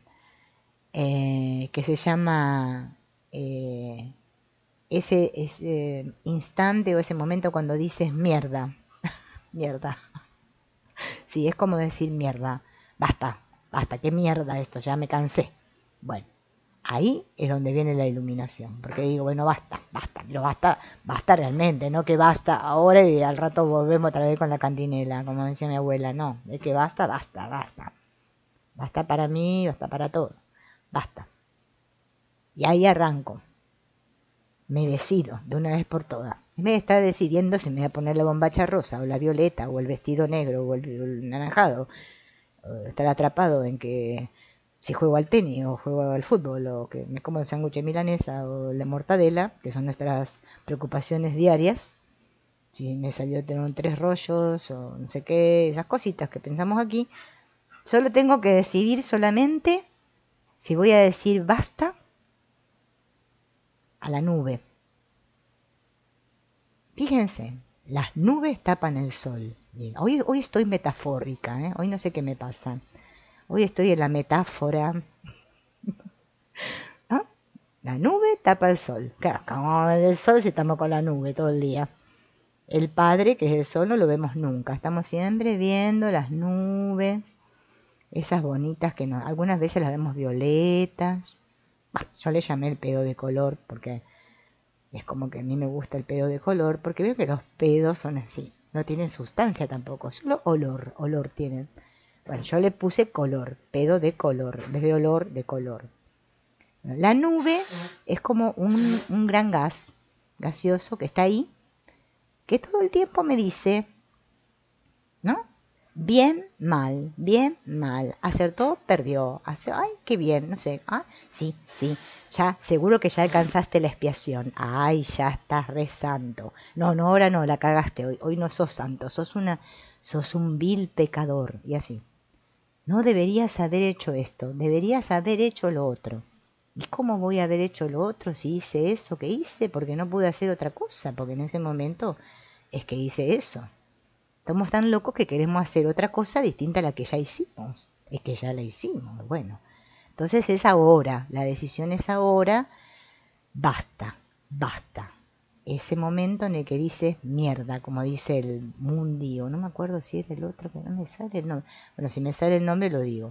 Eh, que se llama eh, ese, ese instante o ese momento cuando dices mierda. Mierda. Sí, es como decir mierda. Basta, basta, qué mierda esto, ya me cansé. Bueno. Ahí es donde viene la iluminación, porque digo, bueno, basta, basta, pero basta, basta realmente, no que basta ahora y al rato volvemos otra vez con la cantinela, como decía mi abuela, no, es que basta, basta, basta, basta para mí, basta para todo, basta. Y ahí arranco, me decido de una vez por todas, en vez de estar decidiendo si me voy a poner la bombacha rosa o la violeta o el vestido negro o el, el naranjado, o estar atrapado en que si juego al tenis o juego al fútbol o que me como el sándwich de milanesa o la mortadela, que son nuestras preocupaciones diarias, si me salió tener tres rollos o no sé qué, esas cositas que pensamos aquí, solo tengo que decidir solamente si voy a decir basta a la nube. Fíjense, las nubes tapan el sol. Hoy, hoy estoy metafórica, ¿eh? Hoy no sé qué me pasa. Hoy estoy en la metáfora. ¿No? La nube tapa el sol. Claro, como el sol si estamos con la nube todo el día. El Padre, que es el sol, no lo vemos nunca. Estamos siempre viendo las nubes, esas bonitas que no, algunas veces las vemos violetas. Bah, yo le llamé el pedo de color porque es como que a mí me gusta el pedo de color, porque veo que los pedos son así. No tienen sustancia tampoco, solo olor, olor tienen. Bueno, yo le puse color, pedo de color, en vez de olor, de color. La nube es como un, un gran gas, gaseoso, que está ahí, que todo el tiempo me dice, ¿no? Bien, mal, bien, mal. Acertó, perdió. Hace, ay, qué bien, no sé. Ah, sí, sí. Ya, seguro que ya alcanzaste la expiación. Ay, ya estás re santo. No, no, ahora no, la cagaste hoy. Hoy no sos santo, sos una, sos un vil pecador. Y así. No deberías haber hecho esto, deberías haber hecho lo otro. ¿Y cómo voy a haber hecho lo otro si hice eso que hice? Porque no pude hacer otra cosa, porque en ese momento es que hice eso. Estamos tan locos que queremos hacer otra cosa distinta a la que ya hicimos. Es que ya la hicimos, bueno. Entonces es ahora, la decisión es ahora, basta, basta. Ese momento en el que dices mierda, como dice el Mundi, o no me acuerdo si era el otro, que no me sale el nombre. Bueno, si me sale el nombre lo digo.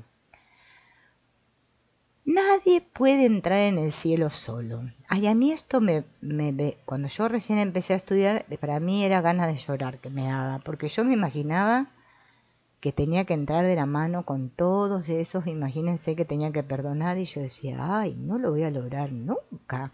Nadie puede entrar en el cielo solo. Ay, a mí esto me, me, me... Cuando yo recién empecé a estudiar, para mí era ganas de llorar que me daba, porque yo me imaginaba que tenía que entrar de la mano con todos esos, imagínense que tenía que perdonar, y yo decía, ay, no lo voy a lograr nunca.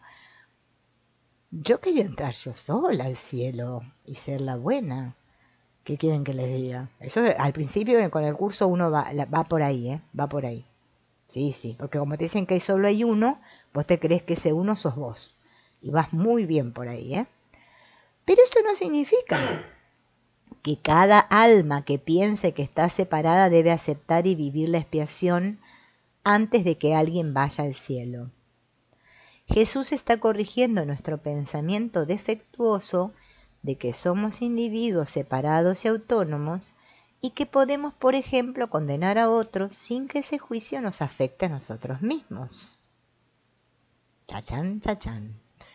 Yo quería entrar yo sola al cielo y ser la buena. ¿Qué quieren que les diga? Eso al principio con el curso uno va, va por ahí, ¿eh? Va por ahí. Sí, sí, porque como te dicen que solo hay uno, vos te crees que ese uno sos vos. Y vas muy bien por ahí, ¿eh? Pero esto no significa que cada alma que piense que está separada debe aceptar y vivir la expiación antes de que alguien vaya al cielo. Jesús está corrigiendo nuestro pensamiento defectuoso de que somos individuos separados y autónomos y que podemos, por ejemplo, condenar a otros sin que ese juicio nos afecte a nosotros mismos. Chachán, chachán.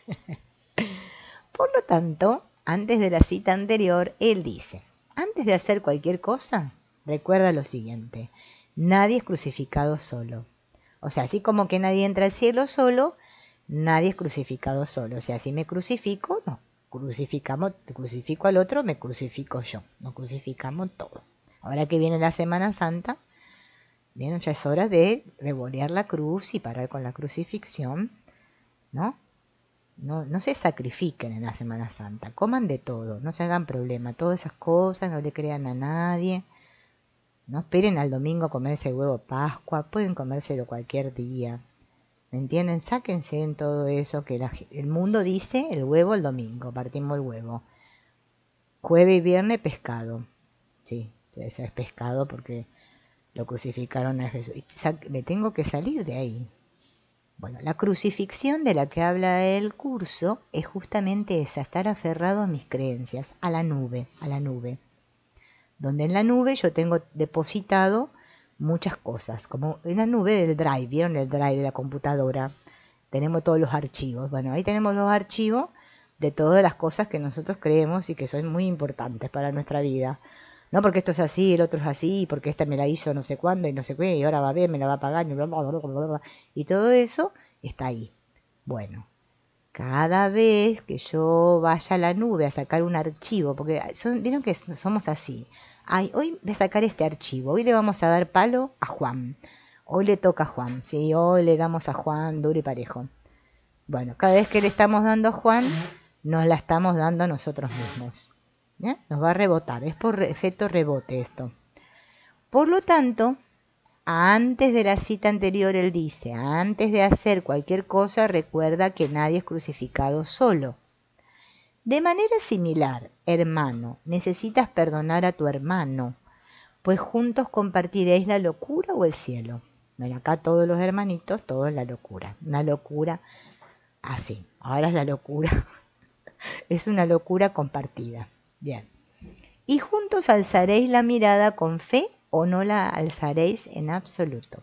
Por lo tanto, antes de la cita anterior, él dice, antes de hacer cualquier cosa, recuerda lo siguiente, nadie es crucificado solo. O sea, así como que nadie entra al cielo solo, nadie es crucificado solo. O sea, si me crucifico, no. Crucificamos, crucifico al otro, me crucifico yo. Nos crucificamos todos. Ahora que viene la Semana Santa, bien, ya es hora de revolear la cruz y parar con la crucifixión, ¿no? No, no se sacrifiquen en la Semana Santa. Coman de todo, no se hagan problema. Todas esas cosas, no le crean a nadie. No esperen al domingo a comerse el huevo Pascua. Pueden comérselo cualquier día. ¿Me entienden? Sáquense en todo eso que la, el mundo dice el huevo el domingo, partimos el huevo. Jueves y viernes pescado. Sí, eso es pescado porque lo crucificaron a Jesús. Y me tengo que salir de ahí. Bueno, la crucifixión de la que habla el curso es justamente esa, estar aferrado a mis creencias, a la nube, a la nube. Donde en la nube yo tengo depositado muchas cosas, como en la nube del drive, ¿vieron el drive de la computadora? Tenemos todos los archivos. Bueno, ahí tenemos los archivos de todas las cosas que nosotros creemos y que son muy importantes para nuestra vida. No porque esto es así, el otro es así, porque esta me la hizo no sé cuándo y no sé qué, y ahora va a ver, me la va a pagar, y, bla, bla, bla, bla, bla, y todo eso está ahí. Bueno, cada vez que yo vaya a la nube a sacar un archivo, porque son, vieron que somos así. Ay, hoy voy a sacar este archivo, hoy le vamos a dar palo a Juan. Hoy le toca a Juan, sí, hoy le damos a Juan duro y parejo. Bueno, cada vez que le estamos dando a Juan, nos la estamos dando a nosotros mismos. ¿Eh? Nos va a rebotar, es por efecto rebote esto. Por lo tanto, antes de la cita anterior él dice, antes de hacer cualquier cosa, recuerda que nadie es crucificado solo. De manera similar, hermano, necesitas perdonar a tu hermano, pues juntos compartiréis la locura o el cielo. Bueno, acá todos los hermanitos, todo es la locura. Una locura así. Ahora es la locura. Es una locura compartida. Bien. Y juntos alzaréis la mirada con fe o no la alzaréis en absoluto.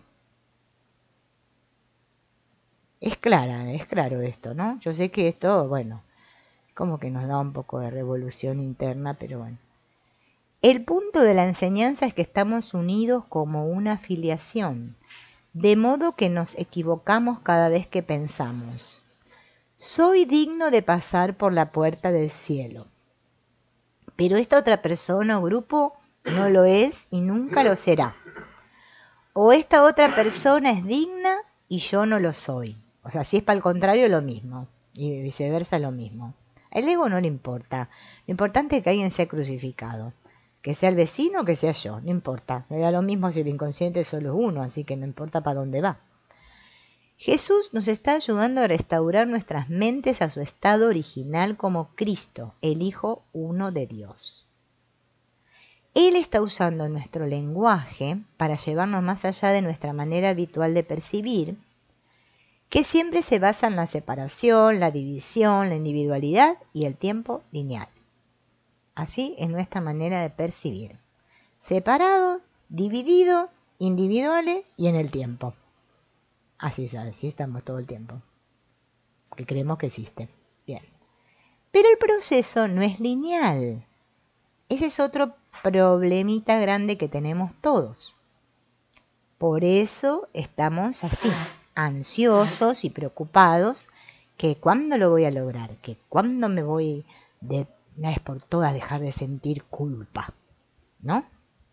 Es clara, es claro esto, ¿no? Yo sé que esto, bueno, como que nos da un poco de revolución interna, pero bueno. El punto de la enseñanza es que estamos unidos como una filiación, de modo que nos equivocamos cada vez que pensamos. Soy digno de pasar por la puerta del cielo. Pero esta otra persona o grupo no lo es y nunca lo será. O esta otra persona es digna y yo no lo soy. O sea, si es para el contrario, lo mismo. Y viceversa, lo mismo. Al ego no le importa. Lo importante es que alguien sea crucificado. Que sea el vecino o que sea yo. No importa. Me da lo mismo si el inconsciente solo es uno, así que no importa para dónde va. Jesús nos está ayudando a restaurar nuestras mentes a su estado original como Cristo, el Hijo uno de Dios. Él está usando nuestro lenguaje para llevarnos más allá de nuestra manera habitual de percibir, que siempre se basa en la separación, la división, la individualidad y el tiempo lineal. Así es nuestra manera de percibir. Separado, dividido, individuales y en el tiempo. Así ya, así estamos todo el tiempo. Que creemos que existe. Bien. Pero el proceso no es lineal. Ese es otro problemita grande que tenemos todos. Por eso estamos así, ansiosos y preocupados, que cuándo lo voy a lograr, que cuándo me voy de una vez por todas a dejar de sentir culpa, ¿no?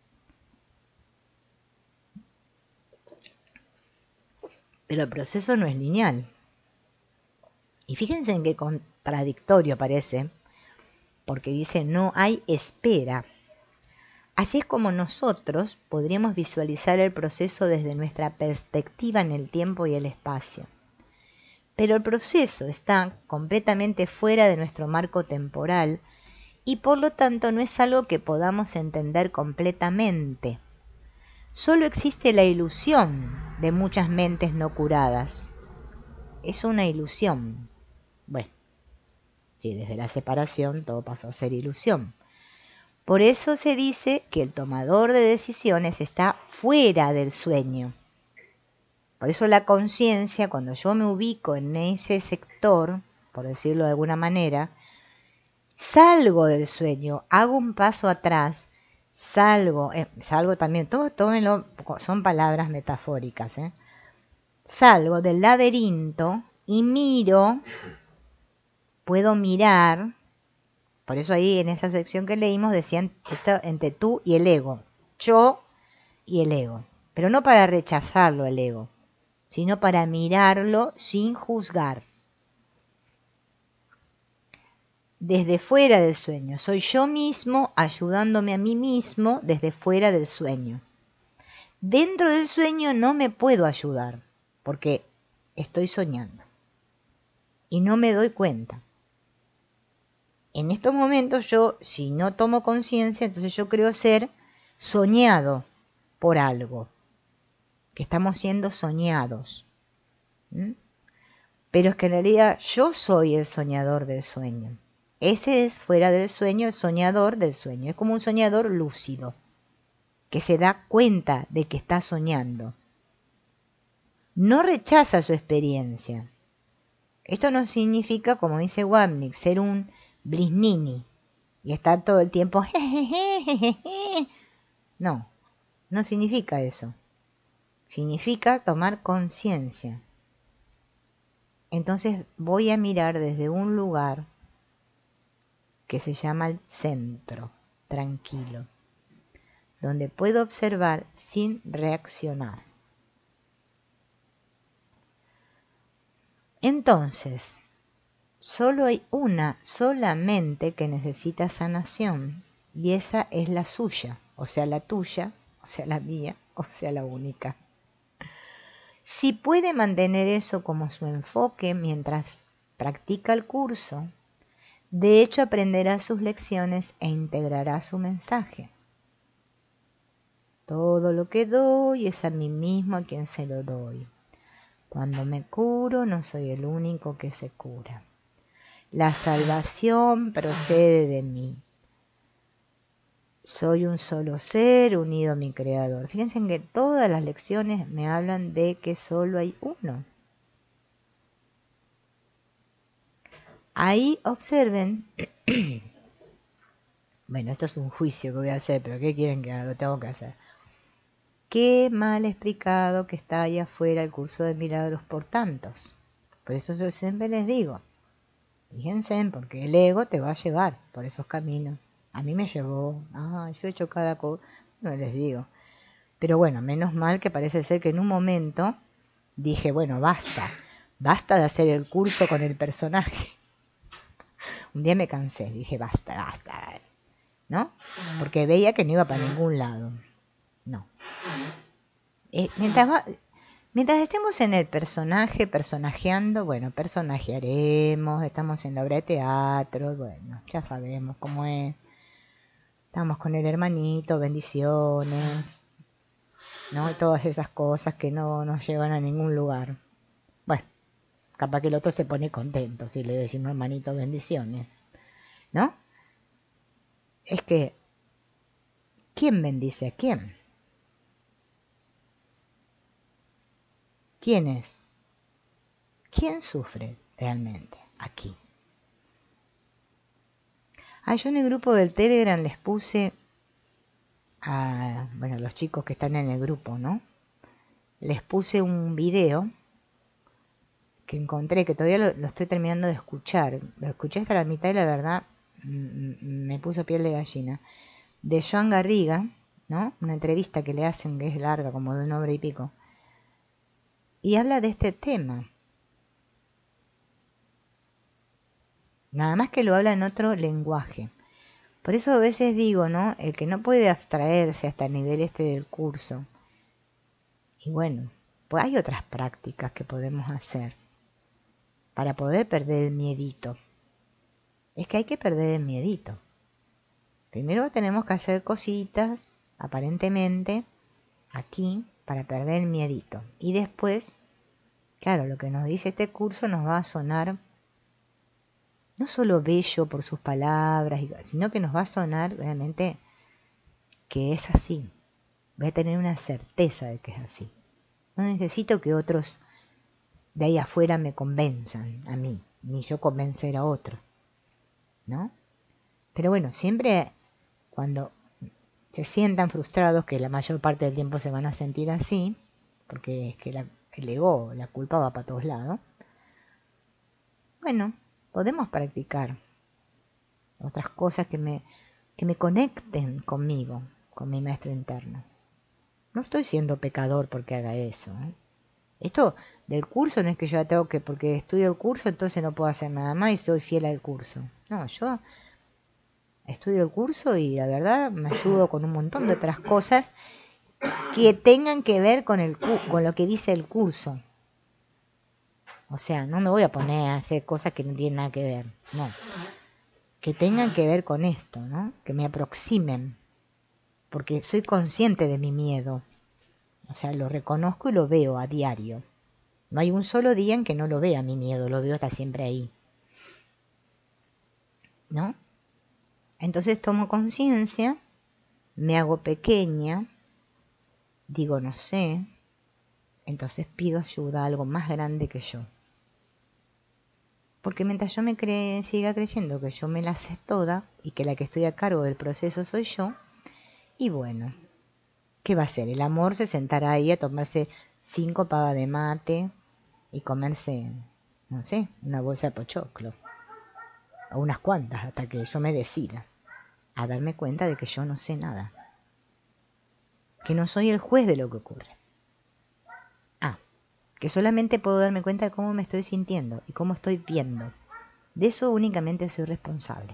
Pero el proceso no es lineal. Y fíjense en qué contradictorio parece, porque dice no hay espera. Así es como nosotros podríamos visualizar el proceso desde nuestra perspectiva en el tiempo y el espacio. Pero el proceso está completamente fuera de nuestro marco temporal y por lo tanto no es algo que podamos entender completamente. Solo existe la ilusión de muchas mentes no curadas. Es una ilusión. Bueno, sí, desde la separación todo pasó a ser ilusión. Por eso se dice que el tomador de decisiones está fuera del sueño. Por eso la conciencia, cuando yo me ubico en ese sector, por decirlo de alguna manera, salgo del sueño, hago un paso atrás, salgo, eh, salgo también, todo, tómenlo, son palabras metafóricas, ¿eh? Salgo del laberinto y miro, puedo mirar. Por eso ahí en esa sección que leímos decían esto entre tú y el ego, yo y el ego, pero no para rechazarlo el ego, sino para mirarlo sin juzgar. Desde fuera del sueño, soy yo mismo ayudándome a mí mismo desde fuera del sueño. Dentro del sueño no me puedo ayudar porque estoy soñando y no me doy cuenta. En estos momentos yo, si no tomo conciencia, entonces yo creo ser soñado por algo, que estamos siendo soñados. ¿Mm? Pero es que en realidad yo soy el soñador del sueño. Ese es fuera del sueño, el soñador del sueño. Es como un soñador lúcido, que se da cuenta de que está soñando. No rechaza su experiencia. Esto no significa, como dice Wapnick, ser un blisnini y estar todo el tiempo jejeje. No, no significa eso. Significa tomar conciencia. Entonces voy a mirar desde un lugar que se llama el centro, tranquilo, donde puedo observar sin reaccionar. Entonces, solo hay una sola mente que necesita sanación, y esa es la suya, o sea, la tuya, o sea, la mía, o sea, la única. Si puede mantener eso como su enfoque mientras practica el curso, de hecho aprenderá sus lecciones e integrará su mensaje. Todo lo que doy es a mí mismo a quien se lo doy. Cuando me curo no soy el único que se cura. La salvación procede de mí. Soy un solo ser unido a mi Creador. Fíjense en que todas las lecciones me hablan de que solo hay uno. Ahí observen, bueno, esto es un juicio que voy a hacer, pero ¿qué quieren que haga? Lo tengo que hacer. Qué mal explicado que está ahí afuera el curso de milagros por tantos. Por eso yo siempre les digo, fíjense, porque el ego te va a llevar por esos caminos. A mí me llevó, ah, yo he hecho cada cosa, no les digo. Pero bueno, menos mal que parece ser que en un momento dije, bueno, basta, basta de hacer el curso con el personaje. Un día me cansé, dije, basta, basta, ¿no? Porque veía que no iba para ningún lado. No. Eh, mientras, va, mientras estemos en el personaje, personajeando, bueno, personajearemos, estamos en la obra de teatro, bueno, ya sabemos cómo es. Estamos con el hermanito, bendiciones, ¿no? Y todas esas cosas que no nos llevan a ningún lugar. Bueno, capaz que el otro se pone contento si le decimos hermanito, bendiciones, ¿no? Es que, ¿quién bendice a quién? ¿Quién es? ¿Quién sufre realmente aquí? Ah, yo en el grupo del Telegram les puse a, bueno, los chicos que están en el grupo, ¿no? Les puse un video que encontré, que todavía lo, lo estoy terminando de escuchar. Lo escuché hasta la mitad y la verdad mm, me puso piel de gallina. De Joan Garriga, ¿no? Una entrevista que le hacen que es larga, como de una hora y pico. Y habla de este tema. Nada más que lo habla en otro lenguaje. Por eso a veces digo, ¿no? El que no puede abstraerse hasta el nivel este del curso. Y bueno, pues hay otras prácticas que podemos hacer para poder perder el miedito. Es que hay que perder el miedito. Primero tenemos que hacer cositas, aparentemente, aquí, para perder el miedito. Y después, claro, lo que nos dice este curso nos va a sonar no solo bello por sus palabras, sino que nos va a sonar realmente que es así. Voy a tener una certeza de que es así. No necesito que otros de ahí afuera me convenzan a mí, ni yo convencer a otros, ¿no? Pero bueno, siempre cuando se sientan frustrados, que la mayor parte del tiempo se van a sentir así, porque es que la, el ego, la culpa va para todos lados, bueno, podemos practicar otras cosas que me, que me conecten conmigo, con mi maestro interno. No estoy siendo pecador porque haga eso, ¿eh? Esto del curso no es que yo tengo que, porque estudio el curso, entonces no puedo hacer nada más y soy fiel al curso. No, yo estudio el curso y la verdad me ayudo con un montón de otras cosas que tengan que ver con, el, con lo que dice el curso. O sea, no me voy a poner a hacer cosas que no tienen nada que ver, no. Que tengan que ver con esto, ¿no? Que me aproximen, porque soy consciente de mi miedo. O sea, lo reconozco y lo veo a diario. No hay un solo día en que no lo vea mi miedo, lo veo hasta siempre ahí. ¿No? Entonces tomo conciencia, me hago pequeña, digo no sé, entonces pido ayuda a algo más grande que yo. Porque mientras yo me cree, siga creyendo que yo me la sé toda y que la que estoy a cargo del proceso soy yo, y bueno, ¿qué va a hacer? El amor se sentará ahí a tomarse cinco pavas de mate y comerse, no sé, una bolsa de pochoclo. O unas cuantas, hasta que yo me decida a darme cuenta de que yo no sé nada. Que no soy el juez de lo que ocurre. Ah, que solamente puedo darme cuenta de cómo me estoy sintiendo y cómo estoy viendo. De eso únicamente soy responsable.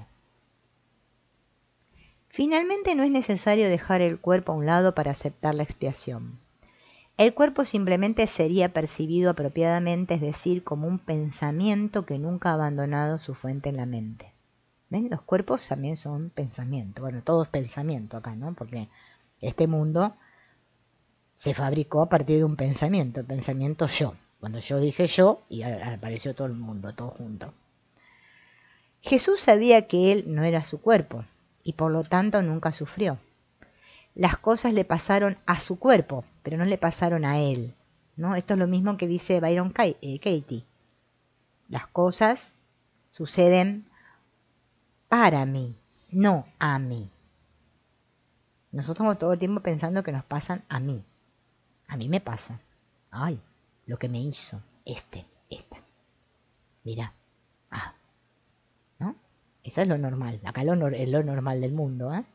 Finalmente no es necesario dejar el cuerpo a un lado para aceptar la expiación. El cuerpo simplemente sería percibido apropiadamente, es decir, como un pensamiento que nunca ha abandonado su fuente en la mente. ¿Ven? Los cuerpos también son pensamiento. Bueno, todo es pensamiento acá, ¿no? Porque este mundo se fabricó a partir de un pensamiento, el pensamiento yo. Cuando yo dije yo, y apareció todo el mundo, todo junto. Jesús sabía que él no era su cuerpo, y por lo tanto nunca sufrió. Las cosas le pasaron a su cuerpo, pero no le pasaron a él, ¿no? Esto es lo mismo que dice Byron Katie. Las cosas suceden para mí, no a mí. Nosotros estamos todo el tiempo pensando que nos pasan a mí. A mí me pasa. Ay, lo que me hizo este, esta. Mira. Ah. ¿No? Eso es lo normal. Acá lo, es lo normal del mundo, ¿eh?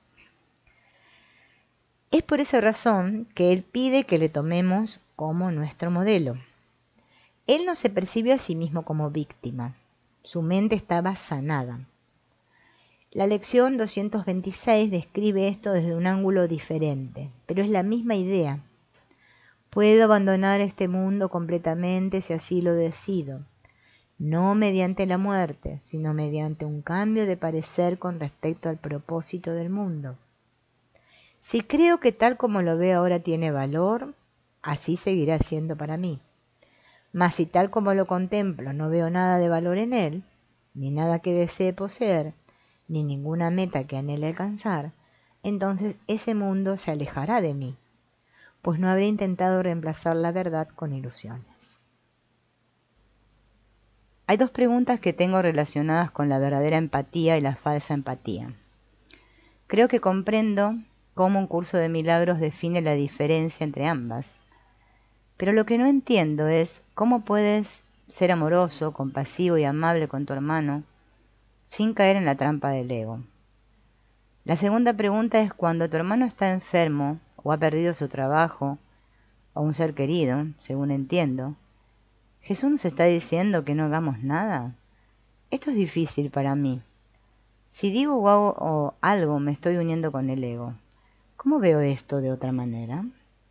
Es por esa razón que él pide que le tomemos como nuestro modelo. Él no se percibe a sí mismo como víctima. Su mente estaba sanada. La lección doscientos veintiséis describe esto desde un ángulo diferente, pero es la misma idea. Puedo abandonar este mundo completamente si así lo decido, no mediante la muerte, sino mediante un cambio de parecer con respecto al propósito del mundo. Si creo que tal como lo veo ahora tiene valor, así seguirá siendo para mí. Mas si tal como lo contemplo no veo nada de valor en él, ni nada que desee poseer, ni ninguna meta que anhele alcanzar, entonces ese mundo se alejará de mí, pues no habría intentado reemplazar la verdad con ilusiones. Hay dos preguntas que tengo relacionadas con la verdadera empatía y la falsa empatía. Creo que comprendo cómo un curso de milagros define la diferencia entre ambas, pero lo que no entiendo es cómo puedes ser amoroso, compasivo y amable con tu hermano sin caer en la trampa del ego. La segunda pregunta es cuando tu hermano está enfermo o ha perdido su trabajo o un ser querido, según entiendo, ¿Jesús nos está diciendo que no hagamos nada? Esto es difícil para mí. Si digo o hago o algo, me estoy uniendo con el ego. ¿Cómo veo esto de otra manera?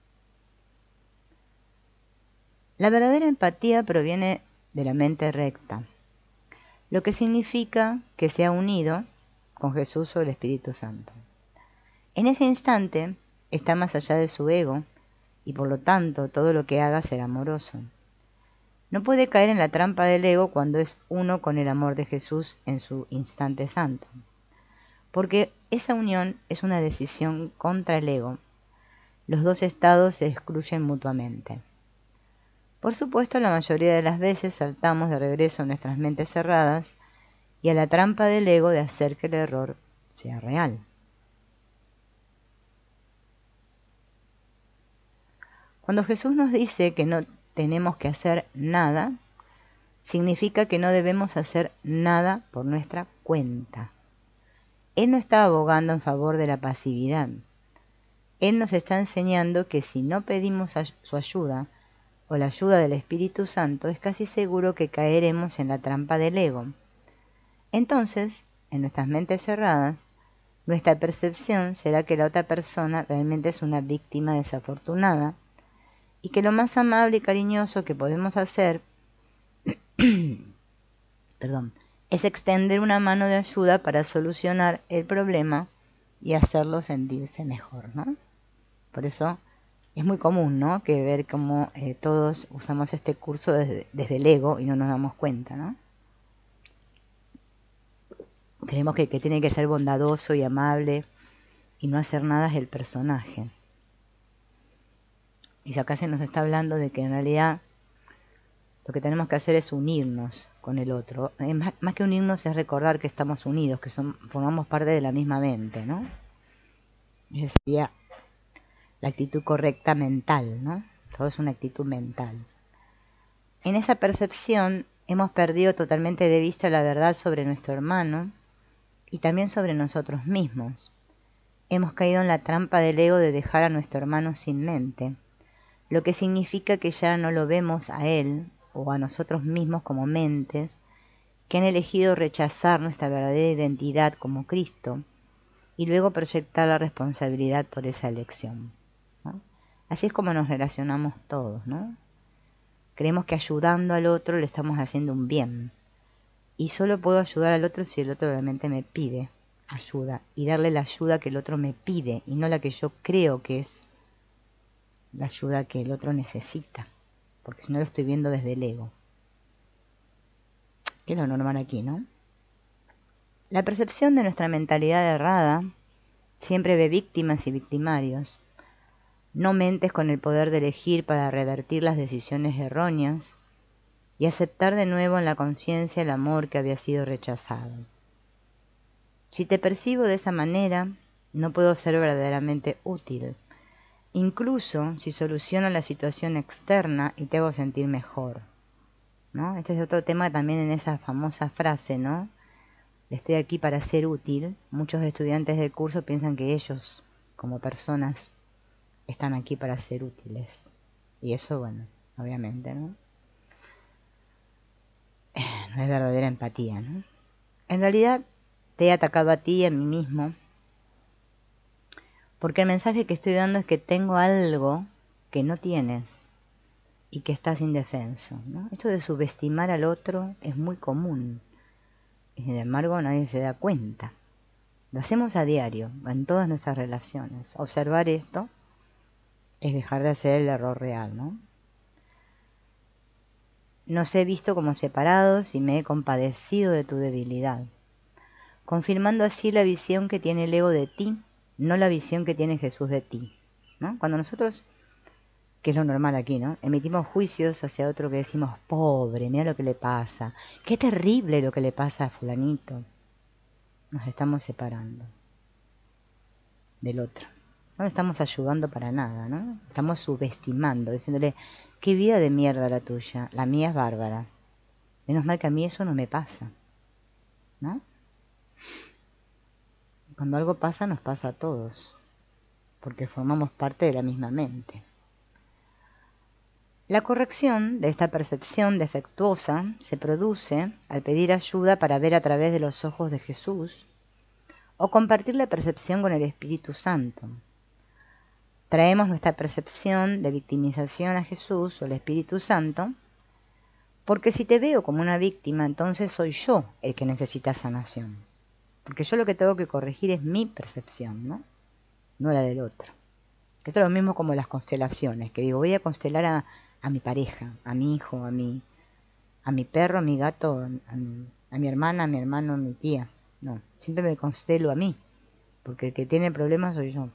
La verdadera empatía proviene de la mente recta, lo que significa que se ha unido con Jesús o el Espíritu Santo. En ese instante está más allá de su ego y por lo tanto todo lo que haga será amoroso. No puede caer en la trampa del ego cuando es uno con el amor de Jesús en su instante santo, porque esa unión es una decisión contra el ego. Los dos estados se excluyen mutuamente. Por supuesto, la mayoría de las veces saltamos de regreso a nuestras mentes cerradas y a la trampa del ego de hacer que el error sea real. Cuando Jesús nos dice que no tenemos que hacer nada, significa que no debemos hacer nada por nuestra cuenta. Él no está abogando en favor de la pasividad. Él nos está enseñando que si no pedimos su ayuda o la ayuda del Espíritu Santo, es casi seguro que caeremos en la trampa del ego. Entonces, en nuestras mentes cerradas, nuestra percepción será que la otra persona realmente es una víctima desafortunada y que lo más amable y cariñoso que podemos hacer perdón, es extender una mano de ayuda para solucionar el problema y hacerlo sentirse mejor, ¿no? Por eso es muy común, ¿no?, que ver cómo eh, todos usamos este curso desde, desde el ego y no nos damos cuenta, ¿no? Creemos que el que tiene que ser bondadoso y amable y no hacer nada es el personaje. Y si acá se nos está hablando de que en realidad lo que tenemos que hacer es unirnos con el otro. Eh, más, más que unirnos es recordar que estamos unidos, que son, formamos parte de la misma mente, ¿no? Esa sería la actitud correcta mental, ¿no? Todo es una actitud mental. En esa percepción hemos perdido totalmente de vista la verdad sobre nuestro hermano y también sobre nosotros mismos. Hemos caído en la trampa del ego de dejar a nuestro hermano sin mente, lo que significa que ya no lo vemos a él o a nosotros mismos como mentes que han elegido rechazar nuestra verdadera identidad como Cristo y luego proyectar la responsabilidad por esa elección, ¿no? Así es como nos relacionamos todos, ¿no? Creemos que ayudando al otro le estamos haciendo un bien y solo puedo ayudar al otro si el otro realmente me pide ayuda y darle la ayuda que el otro me pide y no la que yo creo que es la ayuda que el otro necesita, porque si no lo estoy viendo desde el ego, que es lo normal aquí, ¿no? La percepción de nuestra mentalidad errada siempre ve víctimas y victimarios, no mentes con el poder de elegir para revertir las decisiones erróneas y aceptar de nuevo en la conciencia el amor que había sido rechazado. Si te percibo de esa manera, no puedo ser verdaderamente útil, incluso si soluciono la situación externa y te hago sentir mejor, ¿no? Este es otro tema también en esa famosa frase, ¿no? Estoy aquí para ser útil. Muchos estudiantes del curso piensan que ellos, como personas, están aquí para ser útiles. Y eso, bueno, obviamente, ¿no? No es verdadera empatía, ¿no? En realidad, te he atacado a ti y a mí mismo, porque el mensaje que estoy dando es que tengo algo que no tienes y que estás indefenso, ¿no? Esto de subestimar al otro es muy común y sin embargo nadie se da cuenta. Lo hacemos a diario, en todas nuestras relaciones. Observar esto es dejar de hacer el error real, ¿no? Nos he visto como separados y me he compadecido de tu debilidad, confirmando así la visión que tiene el ego de ti, no la visión que tiene Jesús de ti, ¿no? Cuando nosotros que es lo normal aquí, ¿no? Emitimos juicios hacia otro que decimos, pobre, mira lo que le pasa, qué terrible lo que le pasa a fulanito. Nos estamos separando del otro. No le estamos ayudando para nada, ¿no? Estamos subestimando, diciéndole, qué vida de mierda la tuya, la mía es bárbara. Menos mal que a mí eso no me pasa, ¿no? Cuando algo pasa, nos pasa a todos, porque formamos parte de la misma mente. La corrección de esta percepción defectuosa se produce al pedir ayuda para ver a través de los ojos de Jesús o compartir la percepción con el Espíritu Santo. Traemos nuestra percepción de victimización a Jesús o al Espíritu Santo, porque si te veo como una víctima, entonces soy yo el que necesita sanación. Porque yo lo que tengo que corregir es mi percepción, ¿no? No la del otro. Esto es lo mismo como las constelaciones, que digo, voy a constelar a, a mi pareja, a mi hijo, a mi, a mi perro, a mi gato, a mi, a mi hermana, a mi hermano, a mi tía. No, siempre me constelo a mí, porque el que tiene problemas soy yo.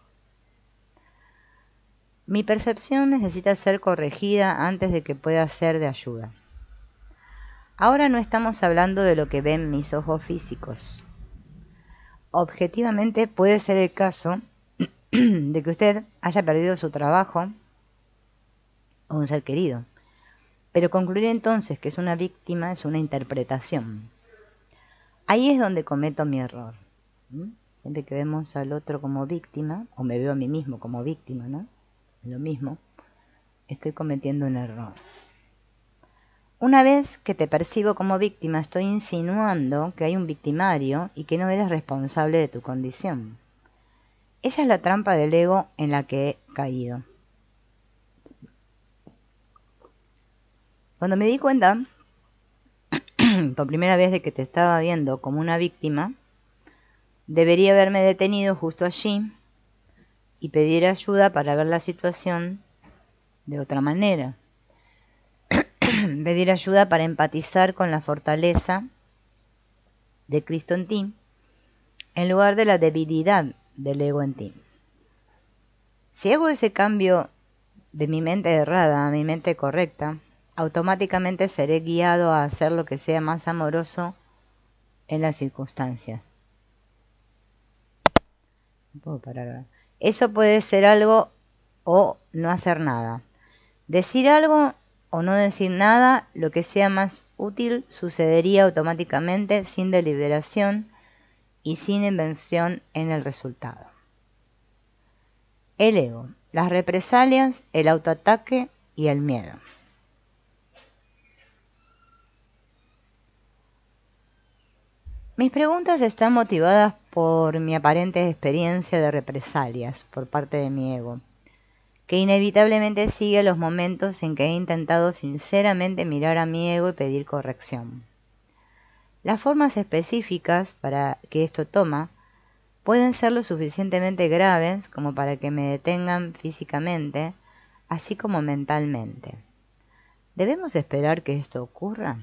Mi percepción necesita ser corregida antes de que pueda ser de ayuda. Ahora no estamos hablando de lo que ven mis ojos físicos. Objetivamente puede ser el caso de que usted haya perdido su trabajo o un ser querido, pero concluir entonces que es una víctima es una interpretación. Ahí es donde cometo mi error. ¿Mm? Siempre que vemos al otro como víctima, o me veo a mí mismo como víctima, ¿no? Lo mismo, estoy cometiendo un error. Una vez que te percibo como víctima, estoy insinuando que hay un victimario y que no eres responsable de tu condición. Esa es la trampa del ego en la que he caído. Cuando me di cuenta, por primera vez, de que te estaba viendo como una víctima, debería haberme detenido justo allí y pedir ayuda para ver la situación de otra manera. Pedir ayuda para empatizar con la fortaleza de Cristo en ti, en lugar de la debilidad del ego en ti. Si hago ese cambio de mi mente errada a mi mente correcta, automáticamente seré guiado a hacer lo que sea más amoroso en las circunstancias. No puedo parar. Eso puede ser algo o no hacer nada. Decir algo o no decir nada, lo que sea más útil sucedería automáticamente sin deliberación y sin inversión en el resultado. El ego, las represalias, el autoataque y el miedo. Mis preguntas están motivadas por mi aparente experiencia de represalias por parte de mi ego, que inevitablemente sigue los momentos en que he intentado sinceramente mirar a mi ego y pedir corrección. Las formas específicas para que esto toma pueden ser lo suficientemente graves como para que me detengan físicamente, así como mentalmente. ¿Debemos esperar que esto ocurra?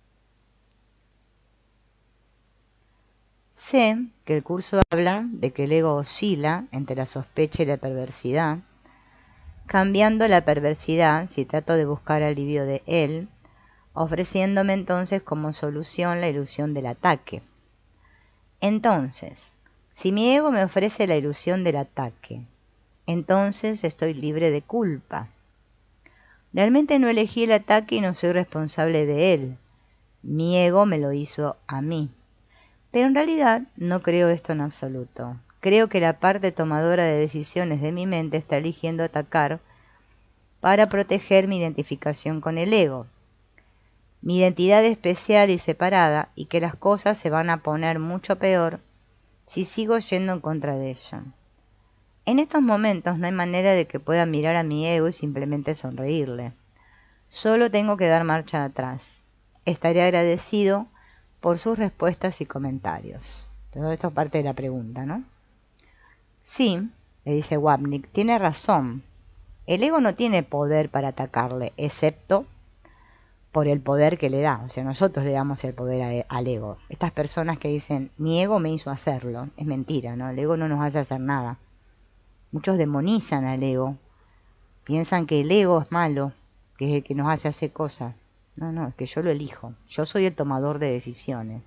Sé que el curso habla de que el ego oscila entre la sospecha y la perversidad, cambiando la perversidad si trato de buscar alivio de él, ofreciéndome entonces como solución la ilusión del ataque. Entonces, si mi ego me ofrece la ilusión del ataque, entonces estoy libre de culpa. Realmente no elegí el ataque y no soy responsable de él. Mi ego me lo hizo a mí. Pero en realidad no creo esto en absoluto. Creo que la parte tomadora de decisiones de mi mente está eligiendo atacar para proteger mi identificación con el ego, mi identidad especial y separada, y que las cosas se van a poner mucho peor si sigo yendo en contra de ella. En estos momentos no hay manera de que pueda mirar a mi ego y simplemente sonreírle. Solo tengo que dar marcha atrás. Estaré agradecido por sus respuestas y comentarios. Todo esto es parte de la pregunta, ¿no? Sí, le dice Wapnick, tiene razón. El ego no tiene poder para atacarle, excepto por el poder que le da. O sea, nosotros le damos el poder a, al ego. Estas personas que dicen, mi ego me hizo hacerlo, es mentira, ¿no? El ego no nos hace hacer nada. Muchos demonizan al ego Piensan que el ego es malo, que es el que nos hace hacer cosas. No, no, es que yo lo elijo. Yo soy el tomador de decisiones.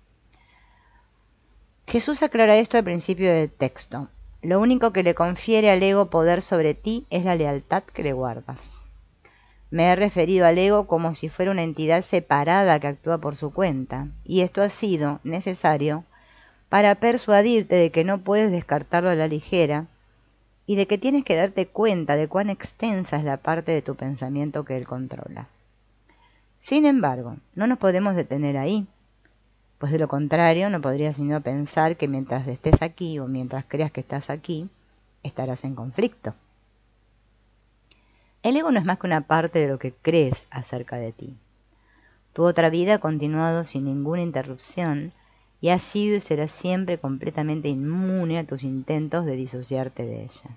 Jesús aclara esto al principio del texto. Lo único que le confiere al ego poder sobre ti es la lealtad que le guardas. Me he referido al ego como si fuera una entidad separada que actúa por su cuenta, y esto ha sido necesario para persuadirte de que no puedes descartarlo a la ligera y de que tienes que darte cuenta de cuán extensa es la parte de tu pensamiento que él controla. Sin embargo, no nos podemos detener ahí, pues de lo contrario no podrías sino pensar que mientras estés aquí o mientras creas que estás aquí, estarás en conflicto. El ego no es más que una parte de lo que crees acerca de ti. Tu otra vida ha continuado sin ninguna interrupción y has sido y serás siempre completamente inmune a tus intentos de disociarte de ella.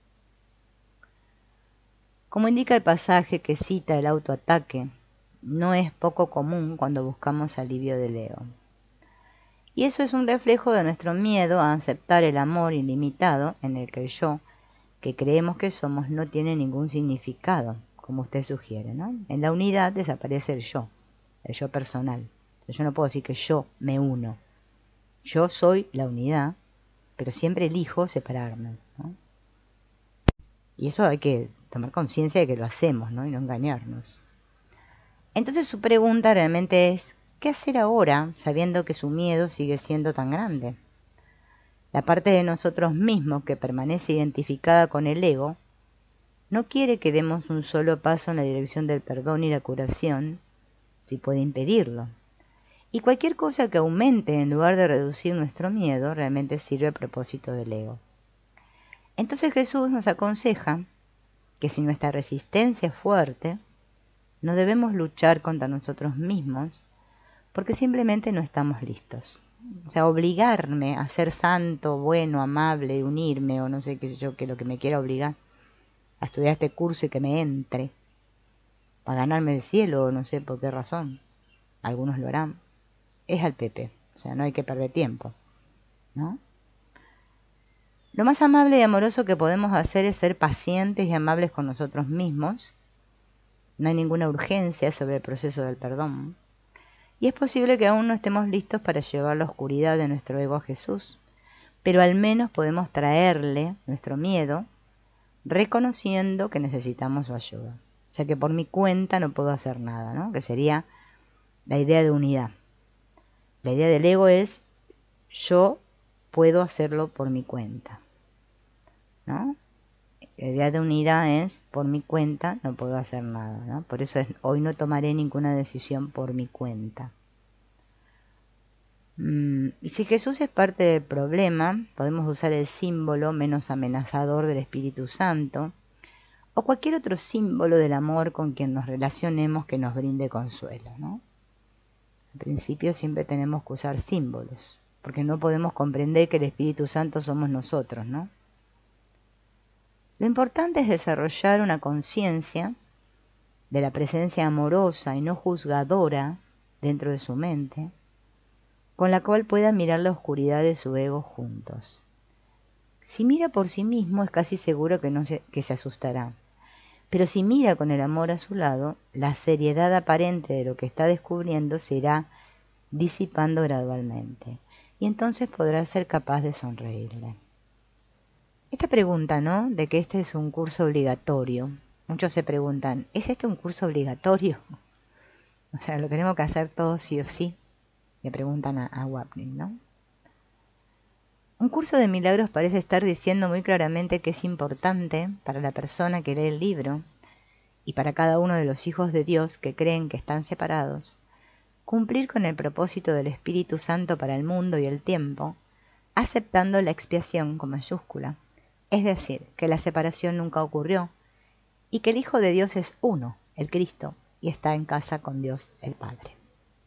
Como indica el pasaje que cita el autoataque, no es poco común cuando buscamos alivio del ego. Y eso es un reflejo de nuestro miedo a aceptar el amor ilimitado en el que el yo, que creemos que somos, no tiene ningún significado, como usted sugiere, ¿no? En la unidad desaparece el yo, el yo personal. Yo no puedo decir que yo me uno. Yo soy la unidad, pero siempre elijo separarme, ¿no? Y eso hay que tomar conciencia de que lo hacemos, ¿no? Y no engañarnos. Entonces su pregunta realmente es, ¿qué hacer ahora sabiendo que su miedo sigue siendo tan grande? La parte de nosotros mismos que permanece identificada con el ego no quiere que demos un solo paso en la dirección del perdón y la curación, si puede impedirlo. Y cualquier cosa que aumente en lugar de reducir nuestro miedo realmente sirve al propósito del ego. Entonces Jesús nos aconseja que si nuestra resistencia es fuerte, no debemos luchar contra nosotros mismos porque simplemente no estamos listos. O sea, obligarme a ser santo, bueno, amable, unirme o no sé qué sé yo, que es lo que me quiera obligar a estudiar este curso y que me entre para ganarme el cielo o no sé por qué razón. Algunos lo harán. Es al Pepe, o sea, no hay que perder tiempo, ¿no? Lo más amable y amoroso que podemos hacer es ser pacientes y amables con nosotros mismos. No hay ninguna urgencia sobre el proceso del perdón. Y es posible que aún no estemos listos para llevar la oscuridad de nuestro ego a Jesús, pero al menos podemos traerle nuestro miedo, reconociendo que necesitamos su ayuda. O sea que por mi cuenta no puedo hacer nada, ¿no? Que sería la idea de unidad. La idea del ego es, yo puedo hacerlo por mi cuenta, ¿no? La idea de unidad es, por mi cuenta no puedo hacer nada, ¿no? Por eso es, hoy no tomaré ninguna decisión por mi cuenta. Mm, y si Jesús es parte del problema, podemos usar el símbolo menos amenazador del Espíritu Santo, o cualquier otro símbolo del amor con quien nos relacionemos que nos brinde consuelo, ¿no? Al principio siempre tenemos que usar símbolos, porque no podemos comprender que el Espíritu Santo somos nosotros, ¿no? Lo importante es desarrollar una conciencia de la presencia amorosa y no juzgadora dentro de su mente, con la cual pueda mirar la oscuridad de su ego juntos. Si mira por sí mismo es casi seguro que, no se, que se asustará, pero si mira con el amor a su lado, la seriedad aparente de lo que está descubriendo se irá disipando gradualmente, y entonces podrá ser capaz de sonreírle. Esta pregunta, ¿no?, de que este es un curso obligatorio, muchos se preguntan, ¿es este un curso obligatorio? O sea, ¿lo tenemos que hacer todos sí o sí? Le preguntan a, a Wapnick, ¿no? Un curso de milagros parece estar diciendo muy claramente que es importante para la persona que lee el libro y para cada uno de los hijos de Dios que creen que están separados, cumplir con el propósito del Espíritu Santo para el mundo y el tiempo, aceptando la expiación con mayúscula, es decir, que la separación nunca ocurrió y que el Hijo de Dios es uno, el Cristo, y está en casa con Dios el Padre.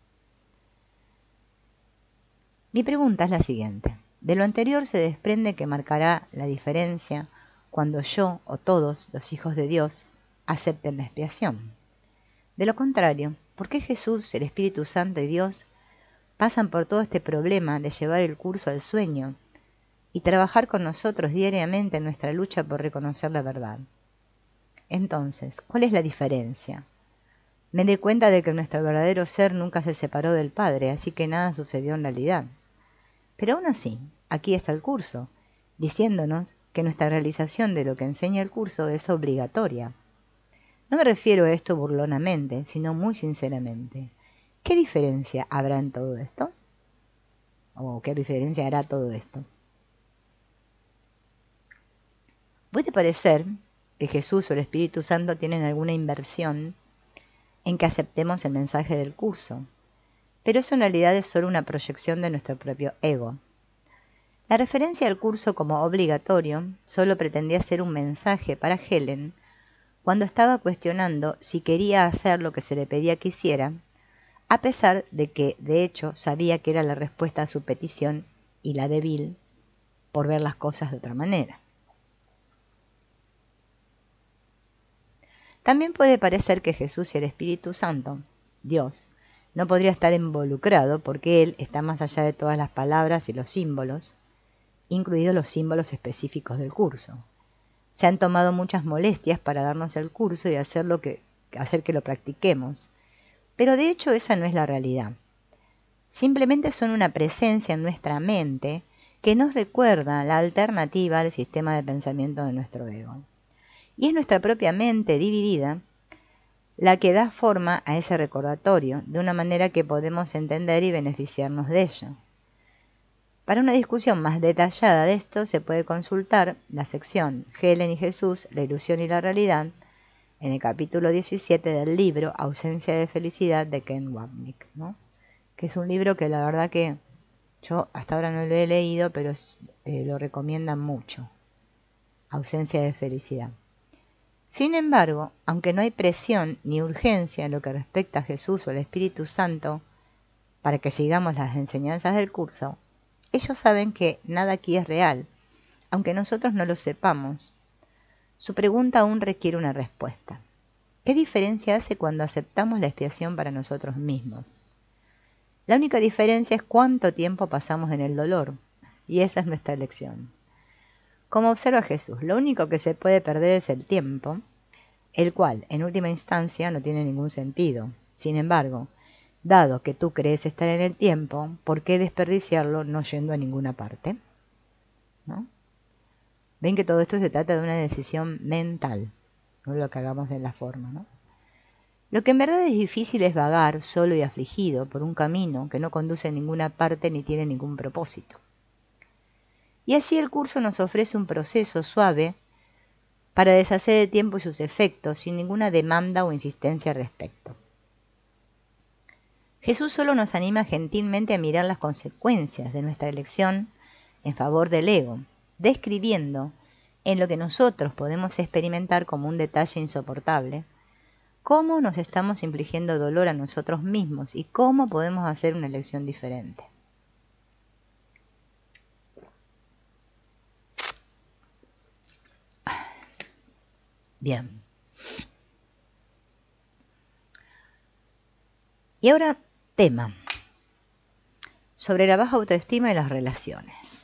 Mi pregunta es la siguiente. De lo anterior se desprende que marcará la diferencia cuando yo o todos los hijos de Dios acepten la expiación. De lo contrario, ¿por qué Jesús, el Espíritu Santo y Dios pasan por todo este problema de llevar el curso al sueño y trabajar con nosotros diariamente en nuestra lucha por reconocer la verdad? Entonces, ¿cuál es la diferencia? Me di cuenta de que nuestro verdadero ser nunca se separó del Padre, así que nada sucedió en realidad. Pero aún así, aquí está el curso, diciéndonos que nuestra realización de lo que enseña el curso es obligatoria. No me refiero a esto burlonamente, sino muy sinceramente. ¿Qué diferencia habrá en todo esto? ¿O qué diferencia hará todo esto? Puede parecer que Jesús o el Espíritu Santo tienen alguna inversión en que aceptemos el mensaje del curso, pero eso en realidad es solo una proyección de nuestro propio ego. La referencia al curso como obligatorio solo pretendía ser un mensaje para Helen cuando estaba cuestionando si quería hacer lo que se le pedía que hiciera, a pesar de que, de hecho, sabía que era la respuesta a su petición y la de Bill por ver las cosas de otra manera. También puede parecer que Jesús y el Espíritu Santo, Dios, no podría estar involucrado porque Él está más allá de todas las palabras y los símbolos, incluidos los símbolos específicos del curso. Se han tomado muchas molestias para darnos el curso y hacer, lo que, hacer que lo practiquemos, pero de hecho esa no es la realidad. Simplemente son una presencia en nuestra mente que nos recuerda la alternativa al sistema de pensamiento de nuestro ego. Y es nuestra propia mente dividida la que da forma a ese recordatorio, de una manera que podemos entender y beneficiarnos de ello. Para una discusión más detallada de esto, se puede consultar la sección Helen y Jesús, la ilusión y la realidad, en el capítulo diecisiete del libro Ausencia de felicidad de Ken Wapnick, ¿no? Que es un libro que la verdad que yo hasta ahora no lo he leído, pero eh, lo recomiendan mucho. Ausencia de felicidad. Sin embargo, aunque no hay presión ni urgencia en lo que respecta a Jesús o al Espíritu Santo para que sigamos las enseñanzas del curso, ellos saben que nada aquí es real, aunque nosotros no lo sepamos. Su pregunta aún requiere una respuesta. ¿Qué diferencia hace cuando aceptamos la expiación para nosotros mismos? La única diferencia es cuánto tiempo pasamos en el dolor, y esa es nuestra elección. Como observa Jesús, lo único que se puede perder es el tiempo, el cual, en última instancia, no tiene ningún sentido. Sin embargo, dado que tú crees estar en el tiempo, ¿por qué desperdiciarlo no yendo a ninguna parte? ¿No? Ven que todo esto se trata de una decisión mental, no lo que hagamos en la forma, ¿no? Lo que en verdad es difícil es vagar, solo y afligido, por un camino que no conduce a ninguna parte ni tiene ningún propósito. Y así el curso nos ofrece un proceso suave para deshacer el tiempo y sus efectos sin ninguna demanda o insistencia al respecto. Jesús solo nos anima gentilmente a mirar las consecuencias de nuestra elección en favor del ego, describiendo en lo que nosotros podemos experimentar como un detalle insoportable, cómo nos estamos infligiendo dolor a nosotros mismos y cómo podemos hacer una elección diferente. Bien. Y ahora, tema sobre la baja autoestima y las relaciones.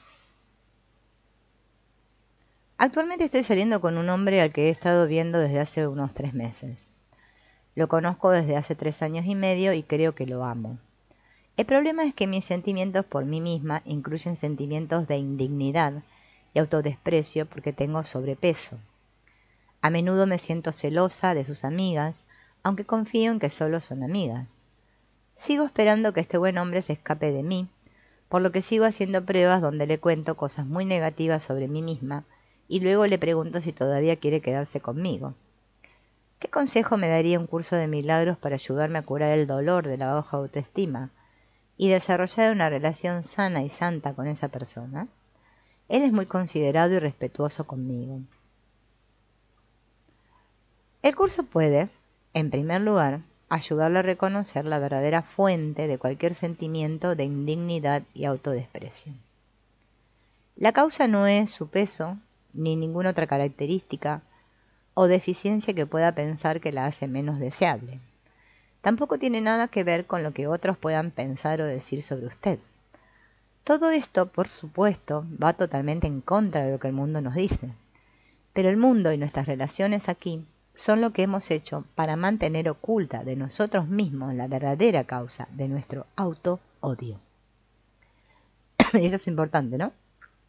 Actualmente estoy saliendo con un hombre al que he estado viendo desde hace unos tres meses. Lo conozco desde hace tres años y medio y creo que lo amo. El problema es que mis sentimientos por mí misma incluyen sentimientos de indignidad y autodesprecio porque tengo sobrepeso. A menudo me siento celosa de sus amigas, aunque confío en que solo son amigas. Sigo esperando que este buen hombre se escape de mí, por lo que sigo haciendo pruebas donde le cuento cosas muy negativas sobre mí misma y luego le pregunto si todavía quiere quedarse conmigo. ¿Qué consejo me daría un curso de milagros para ayudarme a curar el dolor de la baja autoestima y desarrollar una relación sana y santa con esa persona? Él es muy considerado y respetuoso conmigo. El curso puede, en primer lugar, ayudarle a reconocer la verdadera fuente de cualquier sentimiento de indignidad y autodesprecio. La causa no es su peso, ni ninguna otra característica o deficiencia que pueda pensar que la hace menos deseable. Tampoco tiene nada que ver con lo que otros puedan pensar o decir sobre usted. Todo esto, por supuesto, va totalmente en contra de lo que el mundo nos dice. Pero el mundo y nuestras relaciones aquí son lo que hemos hecho para mantener oculta de nosotros mismos la verdadera causa de nuestro auto-odio. Y eso es importante, ¿no?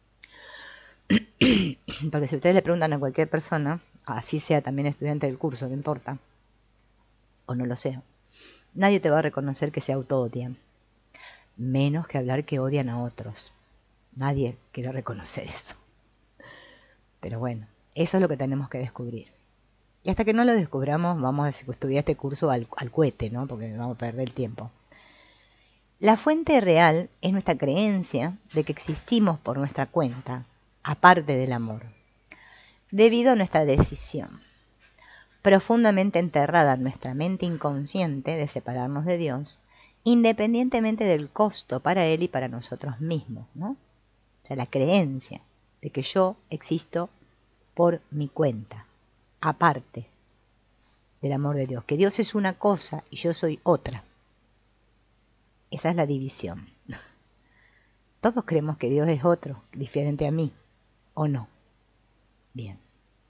Porque si ustedes le preguntan a cualquier persona, así sea también estudiante del curso, no importa, o no lo sea, nadie te va a reconocer que se auto-odian, menos que hablar que odian a otros. Nadie quiere reconocer eso. Pero bueno, eso es lo que tenemos que descubrir. Y hasta que no lo descubramos, vamos a estudiar este curso al, al cohete, ¿no? Porque vamos a perder el tiempo. La fuente real es nuestra creencia de que existimos por nuestra cuenta, aparte del amor, debido a nuestra decisión, profundamente enterrada en nuestra mente inconsciente de separarnos de Dios, independientemente del costo para Él y para nosotros mismos, ¿no? O sea, la creencia de que yo existo por mi cuenta, aparte del amor de Dios, que Dios es una cosa y yo soy otra. Esa es la división. Todos creemos que Dios es otro, diferente a mí, ¿o no? Bien.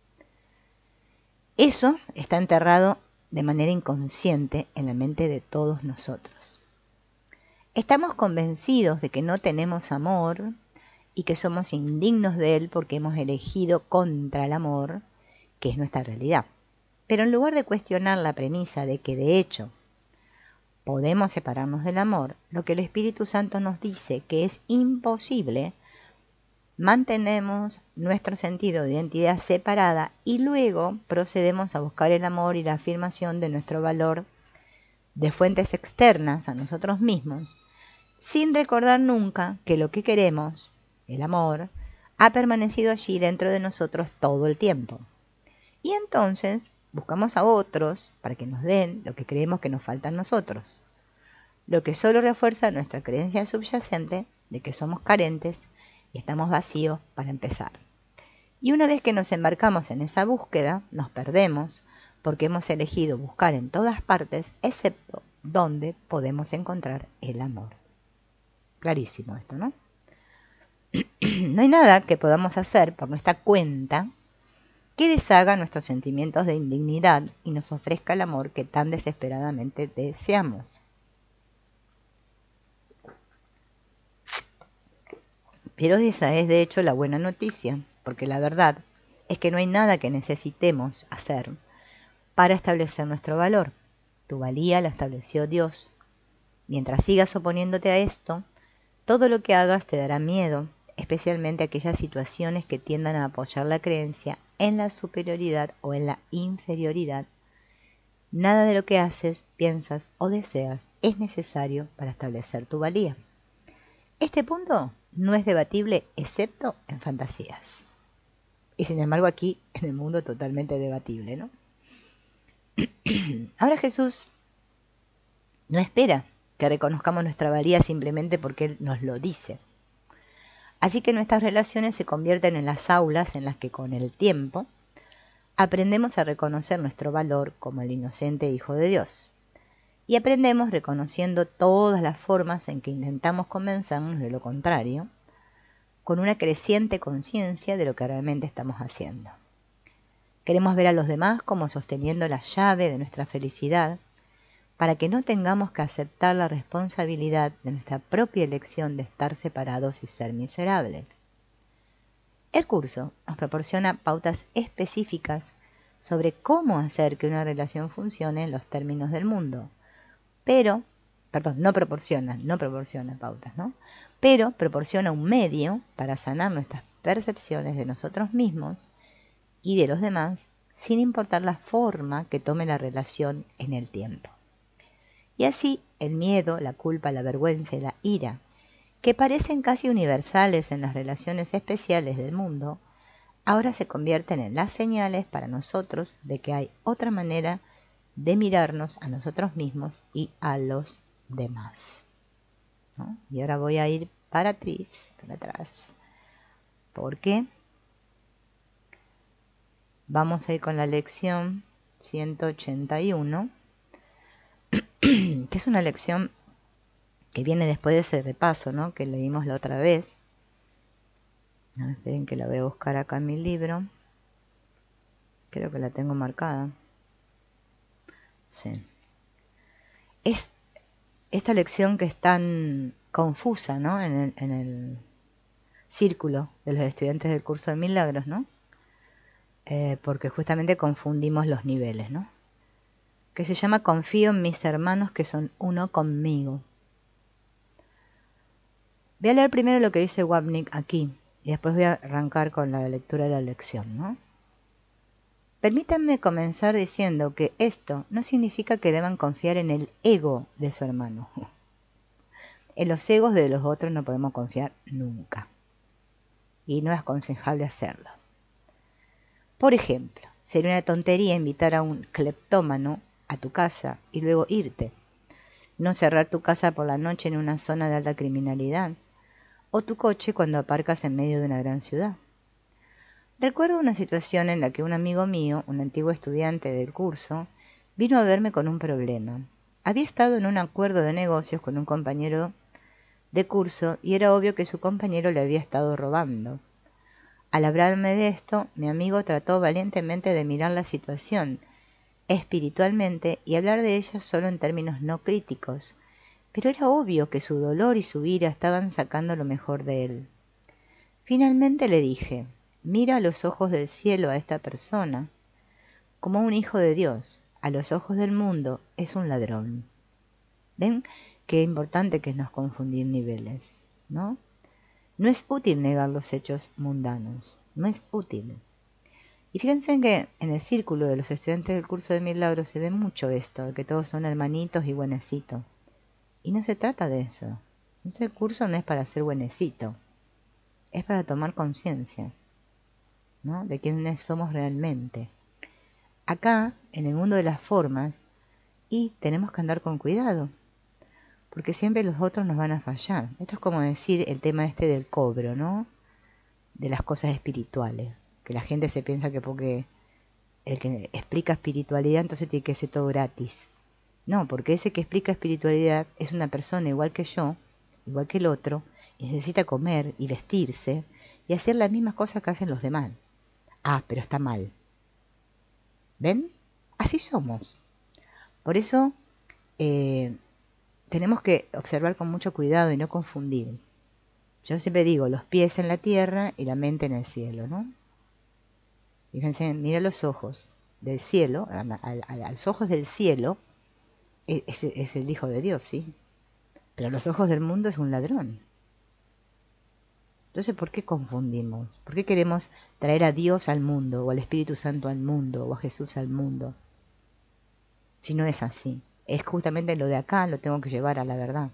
Eso está enterrado de manera inconsciente en la mente de todos nosotros. Estamos convencidos de que no tenemos amor y que somos indignos de él porque hemos elegido contra el amor, que es nuestra realidad. Pero en lugar de cuestionar la premisa de que de hecho podemos separarnos del amor, lo que el Espíritu Santo nos dice que es imposible, mantenemos nuestro sentido de identidad separada y luego procedemos a buscar el amor y la afirmación de nuestro valor de fuentes externas a nosotros mismos, sin recordar nunca que lo que queremos, el amor, ha permanecido allí dentro de nosotros todo el tiempo. Y entonces buscamos a otros para que nos den lo que creemos que nos falta a nosotros, lo que solo refuerza nuestra creencia subyacente de que somos carentes y estamos vacíos para empezar. Y una vez que nos embarcamos en esa búsqueda, nos perdemos porque hemos elegido buscar en todas partes, excepto donde podemos encontrar el amor. Clarísimo esto, ¿no? No hay nada que podamos hacer por nuestra cuenta que deshaga nuestros sentimientos de indignidad y nos ofrezca el amor que tan desesperadamente deseamos. Pero esa es de hecho la buena noticia, porque la verdad es que no hay nada que necesitemos hacer para establecer nuestro valor. Tu valía la estableció Dios. Mientras sigas oponiéndote a esto, todo lo que hagas te dará miedo, especialmente aquellas situaciones que tiendan a apoyar la creencia en la superioridad o en la inferioridad. Nada de lo que haces, piensas o deseas es necesario para establecer tu valía. Este punto no es debatible excepto en fantasías. Y sin embargo aquí en el mundo totalmente debatible, ¿no? Ahora Jesús no espera que reconozcamos nuestra valía simplemente porque Él nos lo dice. Así que nuestras relaciones se convierten en las aulas en las que con el tiempo aprendemos a reconocer nuestro valor como el inocente Hijo de Dios. Y aprendemos reconociendo todas las formas en que intentamos convencernos de lo contrario, con una creciente conciencia de lo que realmente estamos haciendo. Queremos ver a los demás como sosteniendo la llave de nuestra felicidad, para que no tengamos que aceptar la responsabilidad de nuestra propia elección de estar separados y ser miserables. El curso nos proporciona pautas específicas sobre cómo hacer que una relación funcione en los términos del mundo, pero, perdón, no proporciona, no proporciona pautas, ¿no? Pero proporciona un medio para sanar nuestras percepciones de nosotros mismos y de los demás, sin importar la forma que tome la relación en el tiempo. Y así el miedo, la culpa, la vergüenza y la ira, que parecen casi universales en las relaciones especiales del mundo, ahora se convierten en las señales para nosotros de que hay otra manera de mirarnos a nosotros mismos y a los demás, ¿no? Y ahora voy a ir para atrás, para atrás, porque vamos a ir con la lección ciento ochenta y uno, que es una lección que viene después de ese repaso, ¿no?, que leímos la otra vez. No, esperen que la voy a buscar acá en mi libro. Creo que la tengo marcada. Sí. Es esta lección que es tan confusa, ¿no? En el, en el círculo de los estudiantes del curso de milagros, ¿no? Eh, porque justamente confundimos los niveles, ¿no? Que se llama confío en mis hermanos que son uno conmigo. Voy a leer primero lo que dice Wapnick aquí y después voy a arrancar con la lectura de la lección, ¿no? Permítanme comenzar diciendo que esto no significa que deban confiar en el ego de su hermano. En los egos de los otros no podemos confiar nunca. Y no es aconsejable hacerlo. Por ejemplo, sería una tontería invitar a un cleptómano a tu casa y luego irte. No cerrar tu casa por la noche en una zona de alta criminalidad. O tu coche cuando aparcas en medio de una gran ciudad. Recuerdo una situación en la que un amigo mío, un antiguo estudiante del curso, vino a verme con un problema. Había estado en un acuerdo de negocios con un compañero de curso y era obvio que su compañero le había estado robando. Al hablarme de esto, mi amigo trató valientemente de mirar la situación espiritualmente y hablar de ella solo en términos no críticos, pero era obvio que su dolor y su ira estaban sacando lo mejor de él. Finalmente le dije, mira a los ojos del cielo a esta persona como un hijo de Dios, a los ojos del mundo es un ladrón. ¿Ven qué importante que es no confundir niveles, ¿no? No es útil negar los hechos mundanos, no es útil. Y fíjense que en el círculo de los estudiantes del curso de milagros se ve mucho esto, de que todos son hermanitos y buenecitos. Y no se trata de eso. Ese curso no es para ser buenecito, es para tomar conciencia, ¿no? De quiénes somos realmente. Acá, en el mundo de las formas, y tenemos que andar con cuidado, porque siempre los otros nos van a fallar. Esto es como decir el tema este del cobro, ¿no? De las cosas espirituales, que la gente se piensa que porque el que explica espiritualidad entonces tiene que ser todo gratis. No, porque ese que explica espiritualidad es una persona igual que yo, igual que el otro, y necesita comer y vestirse y hacer las mismas cosas que hacen los demás. Ah, pero está mal. ¿Ven? Así somos. Por eso eh, tenemos que observar con mucho cuidado y no confundir. Yo siempre digo, los pies en la tierra y la mente en el cielo, ¿no? Fíjense, mira los ojos del cielo, a, a, a los ojos del cielo es, es el Hijo de Dios, ¿sí? Pero a los ojos del mundo es un ladrón. Entonces, ¿por qué confundimos? ¿Por qué queremos traer a Dios al mundo, o al Espíritu Santo al mundo, o a Jesús al mundo? Si no es así. Es justamente lo de acá, lo tengo que llevar a la verdad.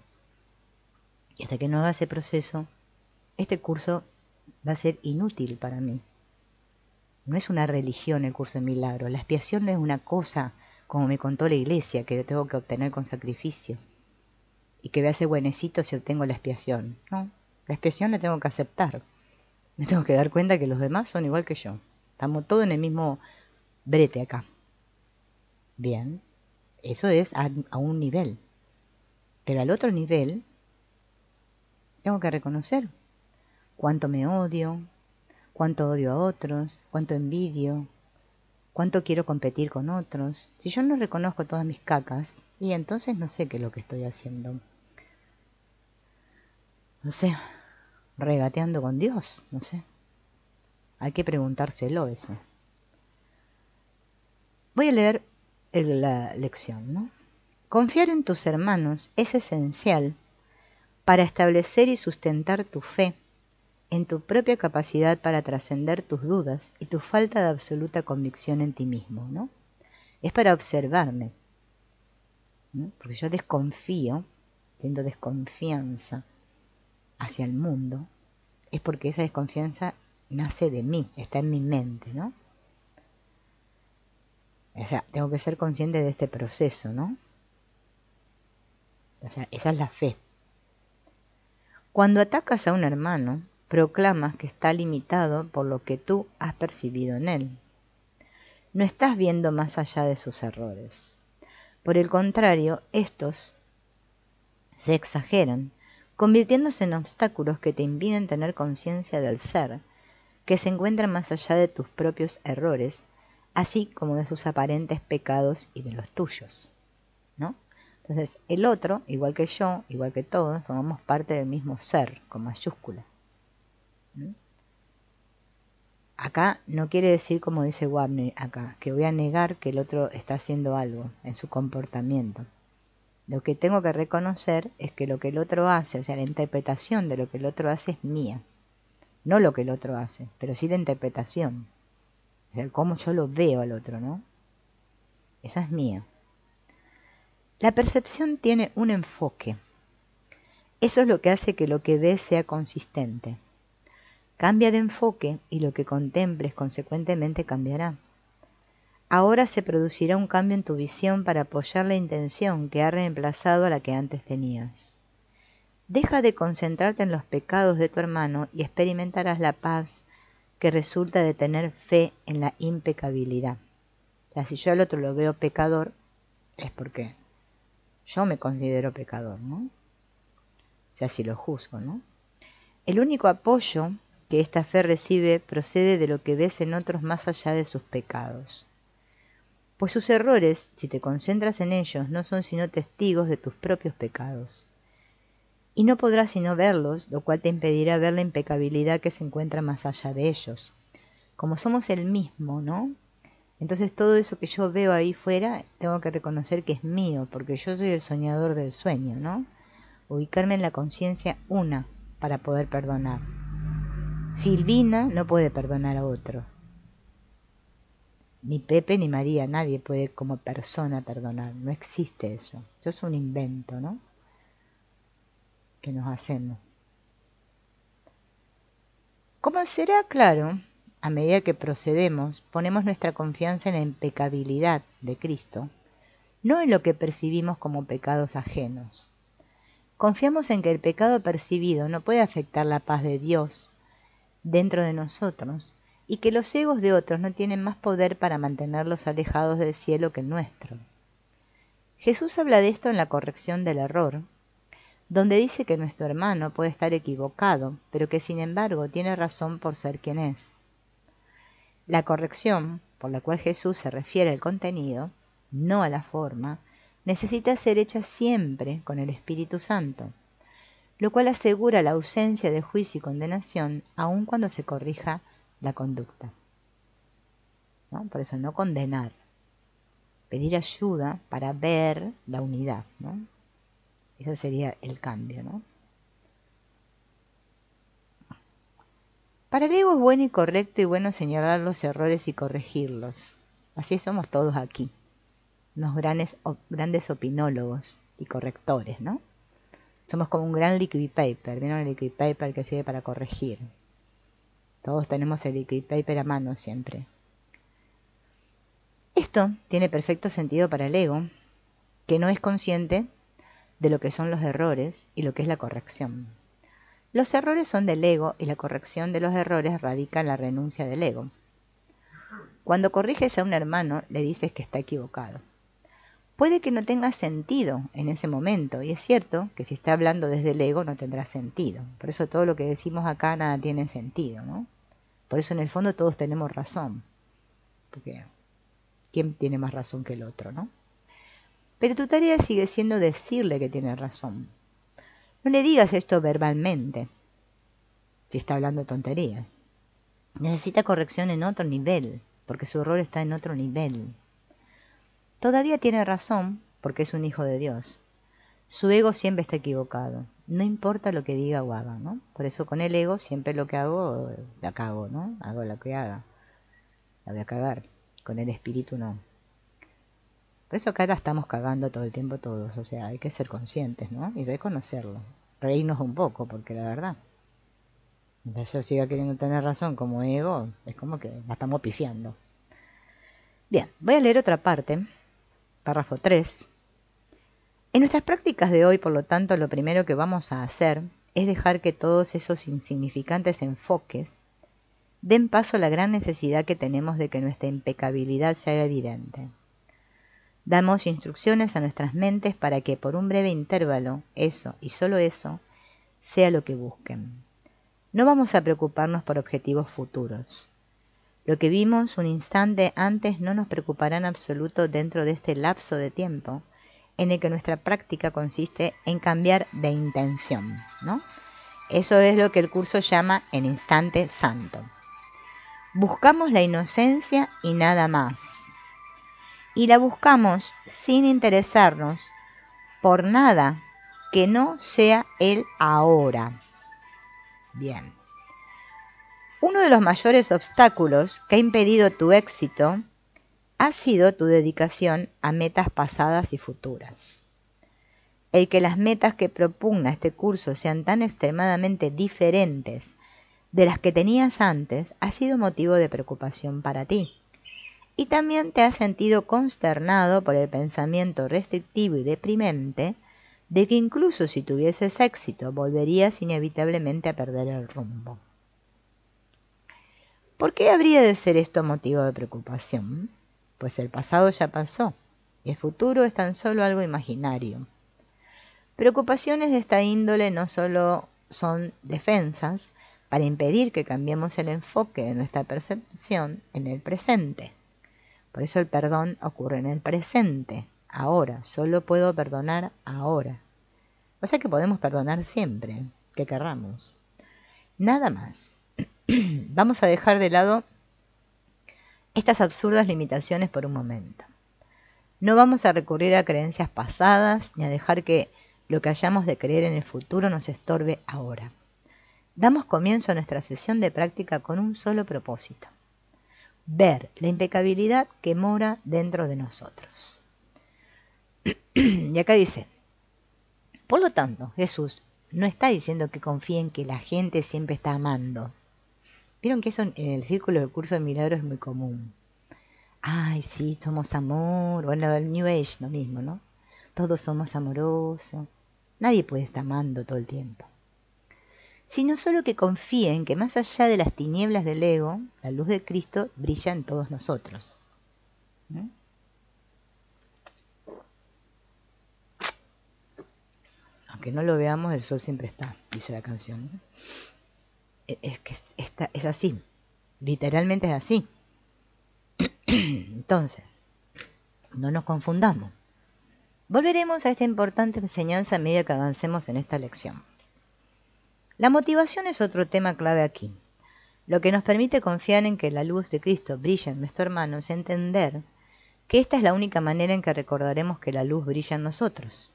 Y hasta que no haga ese proceso, este curso va a ser inútil para mí. No es una religión el curso de milagros. La expiación no es una cosa, como me contó la iglesia, que yo tengo que obtener con sacrificio. Y que voy a ser buenecito si obtengo la expiación. No, la expiación la tengo que aceptar. Me tengo que dar cuenta que los demás son igual que yo. Estamos todos en el mismo brete acá. Bien, eso es a, a un nivel. Pero al otro nivel, tengo que reconocer cuánto me odio, cuánto odio a otros, cuánto envidio, cuánto quiero competir con otros. Si yo no reconozco todas mis cacas, y entonces no sé qué es lo que estoy haciendo. No sé, regateando con Dios, no sé. Hay que preguntárselo eso. Voy a leer la lección, ¿no? Confiar en tus hermanos es esencial para establecer y sustentar tu fe en tu propia capacidad para trascender tus dudas y tu falta de absoluta convicción en ti mismo, ¿no? Es para observarme, ¿no? Porque yo desconfío, siento desconfianza hacia el mundo, es porque esa desconfianza nace de mí, está en mi mente, ¿no? O sea, tengo que ser consciente de este proceso, ¿no? O sea, esa es la fe. Cuando atacas a un hermano, proclamas que está limitado por lo que tú has percibido en él. No estás viendo más allá de sus errores. Por el contrario, estos se exageran, convirtiéndose en obstáculos que te impiden tener conciencia del ser, que se encuentra más allá de tus propios errores, así como de sus aparentes pecados y de los tuyos, ¿no? Entonces, el otro, igual que yo, igual que todos, formamos parte del mismo ser, con mayúscula. ¿Mm? Acá no quiere decir, como dice Wagner acá, que voy a negar que el otro está haciendo algo en su comportamiento. Lo que tengo que reconocer es que lo que el otro hace, o sea, la interpretación de lo que el otro hace es mía. No lo que el otro hace, pero sí la interpretación. O sea, cómo yo lo veo al otro, ¿no? Esa es mía. La percepción tiene un enfoque. Eso es lo que hace que lo que ves sea consistente. Cambia de enfoque y lo que contemples consecuentemente cambiará. Ahora se producirá un cambio en tu visión para apoyar la intención que ha reemplazado a la que antes tenías. Deja de concentrarte en los pecados de tu hermano y experimentarás la paz que resulta de tener fe en la impecabilidad. O sea, si yo al otro lo veo pecador, es porque yo me considero pecador, ¿no? O sea, si lo juzgo, ¿no? El único apoyo que esta fe recibe procede de lo que ves en otros más allá de sus pecados. Pues sus errores, si te concentras en ellos, no son sino testigos de tus propios pecados. Y no podrás sino verlos, lo cual te impedirá ver la impecabilidad que se encuentra más allá de ellos. Como somos el mismo, ¿no? Entonces todo eso que yo veo ahí fuera, tengo que reconocer que es mío, porque yo soy el soñador del sueño, ¿no? Ubicarme en la conciencia una para poder perdonar. Silvina no puede perdonar a otro. Ni Pepe ni María, nadie puede como persona perdonar. No existe eso. Eso es un invento, ¿no? Que nos hacemos. Como será claro, a medida que procedemos, ponemos nuestra confianza en la impecabilidad de Cristo, no en lo que percibimos como pecados ajenos. Confiamos en que el pecado percibido no puede afectar la paz de Dios dentro de nosotros y que los egos de otros no tienen más poder para mantenerlos alejados del cielo que el nuestro. Jesús habla de esto en la corrección del error, donde dice que nuestro hermano puede estar equivocado, pero que sin embargo tiene razón por ser quien es. La corrección, por la cual Jesús se refiere al contenido, no a la forma, necesita ser hecha siempre con el Espíritu Santo, lo cual asegura la ausencia de juicio y condenación aun cuando se corrija la conducta, ¿no? Por eso no condenar, pedir ayuda para ver la unidad, ¿no? Ese sería el cambio, ¿no? Para el ego es bueno y correcto y bueno señalar los errores y corregirlos. Así somos todos aquí, unos grandes, grandes opinólogos y correctores, ¿no? Somos como un gran liquid paper. ¿Vieron el liquid paper que sirve para corregir? Todos tenemos el liquid paper a mano siempre. Esto tiene perfecto sentido para el ego, que no es consciente de lo que son los errores y lo que es la corrección. Los errores son del ego y la corrección de los errores radica en la renuncia del ego. Cuando corriges a un hermano, le dices que está equivocado. Puede que no tenga sentido en ese momento, y es cierto que si está hablando desde el ego no tendrá sentido. Por eso todo lo que decimos acá nada tiene sentido, ¿no? Por eso en el fondo todos tenemos razón. Porque ¿quién tiene más razón que el otro, no? Pero tu tarea sigue siendo decirle que tiene razón. No le digas esto verbalmente, si está hablando tonterías. Necesita corrección en otro nivel, porque su error está en otro nivel. Todavía tiene razón, porque es un hijo de Dios. Su ego siempre está equivocado. No importa lo que diga o haga, ¿no? Por eso con el ego siempre lo que hago, la cago, ¿no? Hago lo que haga. La voy a cagar. Con el espíritu no. Por eso acá la estamos cagando todo el tiempo todos. O sea, hay que ser conscientes, ¿no? Y reconocerlo. Reírnos un poco, porque la verdad, mientras yo siga queriendo tener razón como ego, es como que la estamos pifiando. Bien, voy a leer otra parte. Párrafo tres. En nuestras prácticas de hoy, por lo tanto, lo primero que vamos a hacer es dejar que todos esos insignificantes enfoques den paso a la gran necesidad que tenemos de que nuestra impecabilidad sea evidente. Damos instrucciones a nuestras mentes para que por un breve intervalo, eso y solo eso, sea lo que busquen. No vamos a preocuparnos por objetivos futuros. Lo que vimos un instante antes no nos preocupará en absoluto dentro de este lapso de tiempo en el que nuestra práctica consiste en cambiar de intención, ¿no? Eso es lo que el curso llama el instante santo. Buscamos la inocencia y nada más. Y la buscamos sin interesarnos por nada que no sea el ahora. Bien. Uno de los mayores obstáculos que ha impedido tu éxito ha sido tu dedicación a metas pasadas y futuras. El que las metas que propugna este curso sean tan extremadamente diferentes de las que tenías antes ha sido motivo de preocupación para ti. Y también te has sentido consternado por el pensamiento restrictivo y deprimente de que incluso si tuvieses éxito volverías inevitablemente a perder el rumbo. ¿Por qué habría de ser esto motivo de preocupación? Pues el pasado ya pasó y el futuro es tan solo algo imaginario. Preocupaciones de esta índole no solo son defensas para impedir que cambiemos el enfoque de nuestra percepción en el presente. Por eso el perdón ocurre en el presente, ahora. Solo puedo perdonar ahora. O sea que podemos perdonar siempre, que querramos. Nada más. Vamos a dejar de lado estas absurdas limitaciones por un momento. No vamos a recurrir a creencias pasadas ni a dejar que lo que hayamos de creer en el futuro nos estorbe ahora. Damos comienzo a nuestra sesión de práctica con un solo propósito: ver la impecabilidad que mora dentro de nosotros. Y acá dice, por lo tanto, Jesús no está diciendo que confíen que la gente siempre está amando. Vieron que eso en el círculo del curso de milagros es muy común. Ay, sí, somos amor. Bueno, el New Age lo mismo, ¿no? Todos somos amorosos. Nadie puede estar amando todo el tiempo. Sino solo que confíen que más allá de las tinieblas del ego, la luz de Cristo brilla en todos nosotros. ¿Mm? Aunque no lo veamos, el sol siempre está, dice la canción, ¿no? Es que esta, es así, literalmente es así. Entonces, no nos confundamos. Volveremos a esta importante enseñanza a medida que avancemos en esta lección. La motivación es otro tema clave aquí. Lo que nos permite confiar en que la luz de Cristo brilla en nuestro hermano es entender que esta es la única manera en que recordaremos que la luz brilla en nosotros.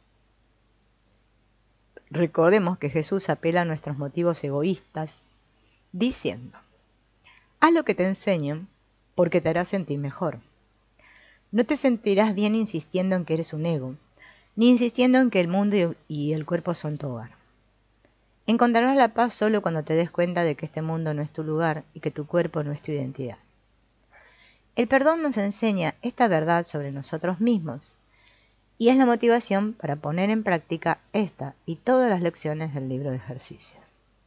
Recordemos que Jesús apela a nuestros motivos egoístas, diciendo, haz lo que te enseño porque te hará sentir mejor. No te sentirás bien insistiendo en que eres un ego, ni insistiendo en que el mundo y el cuerpo son tu hogar. Encontrarás la paz solo cuando te des cuenta de que este mundo no es tu lugar y que tu cuerpo no es tu identidad. El perdón nos enseña esta verdad sobre nosotros mismos y es la motivación para poner en práctica esta y todas las lecciones del libro de ejercicios.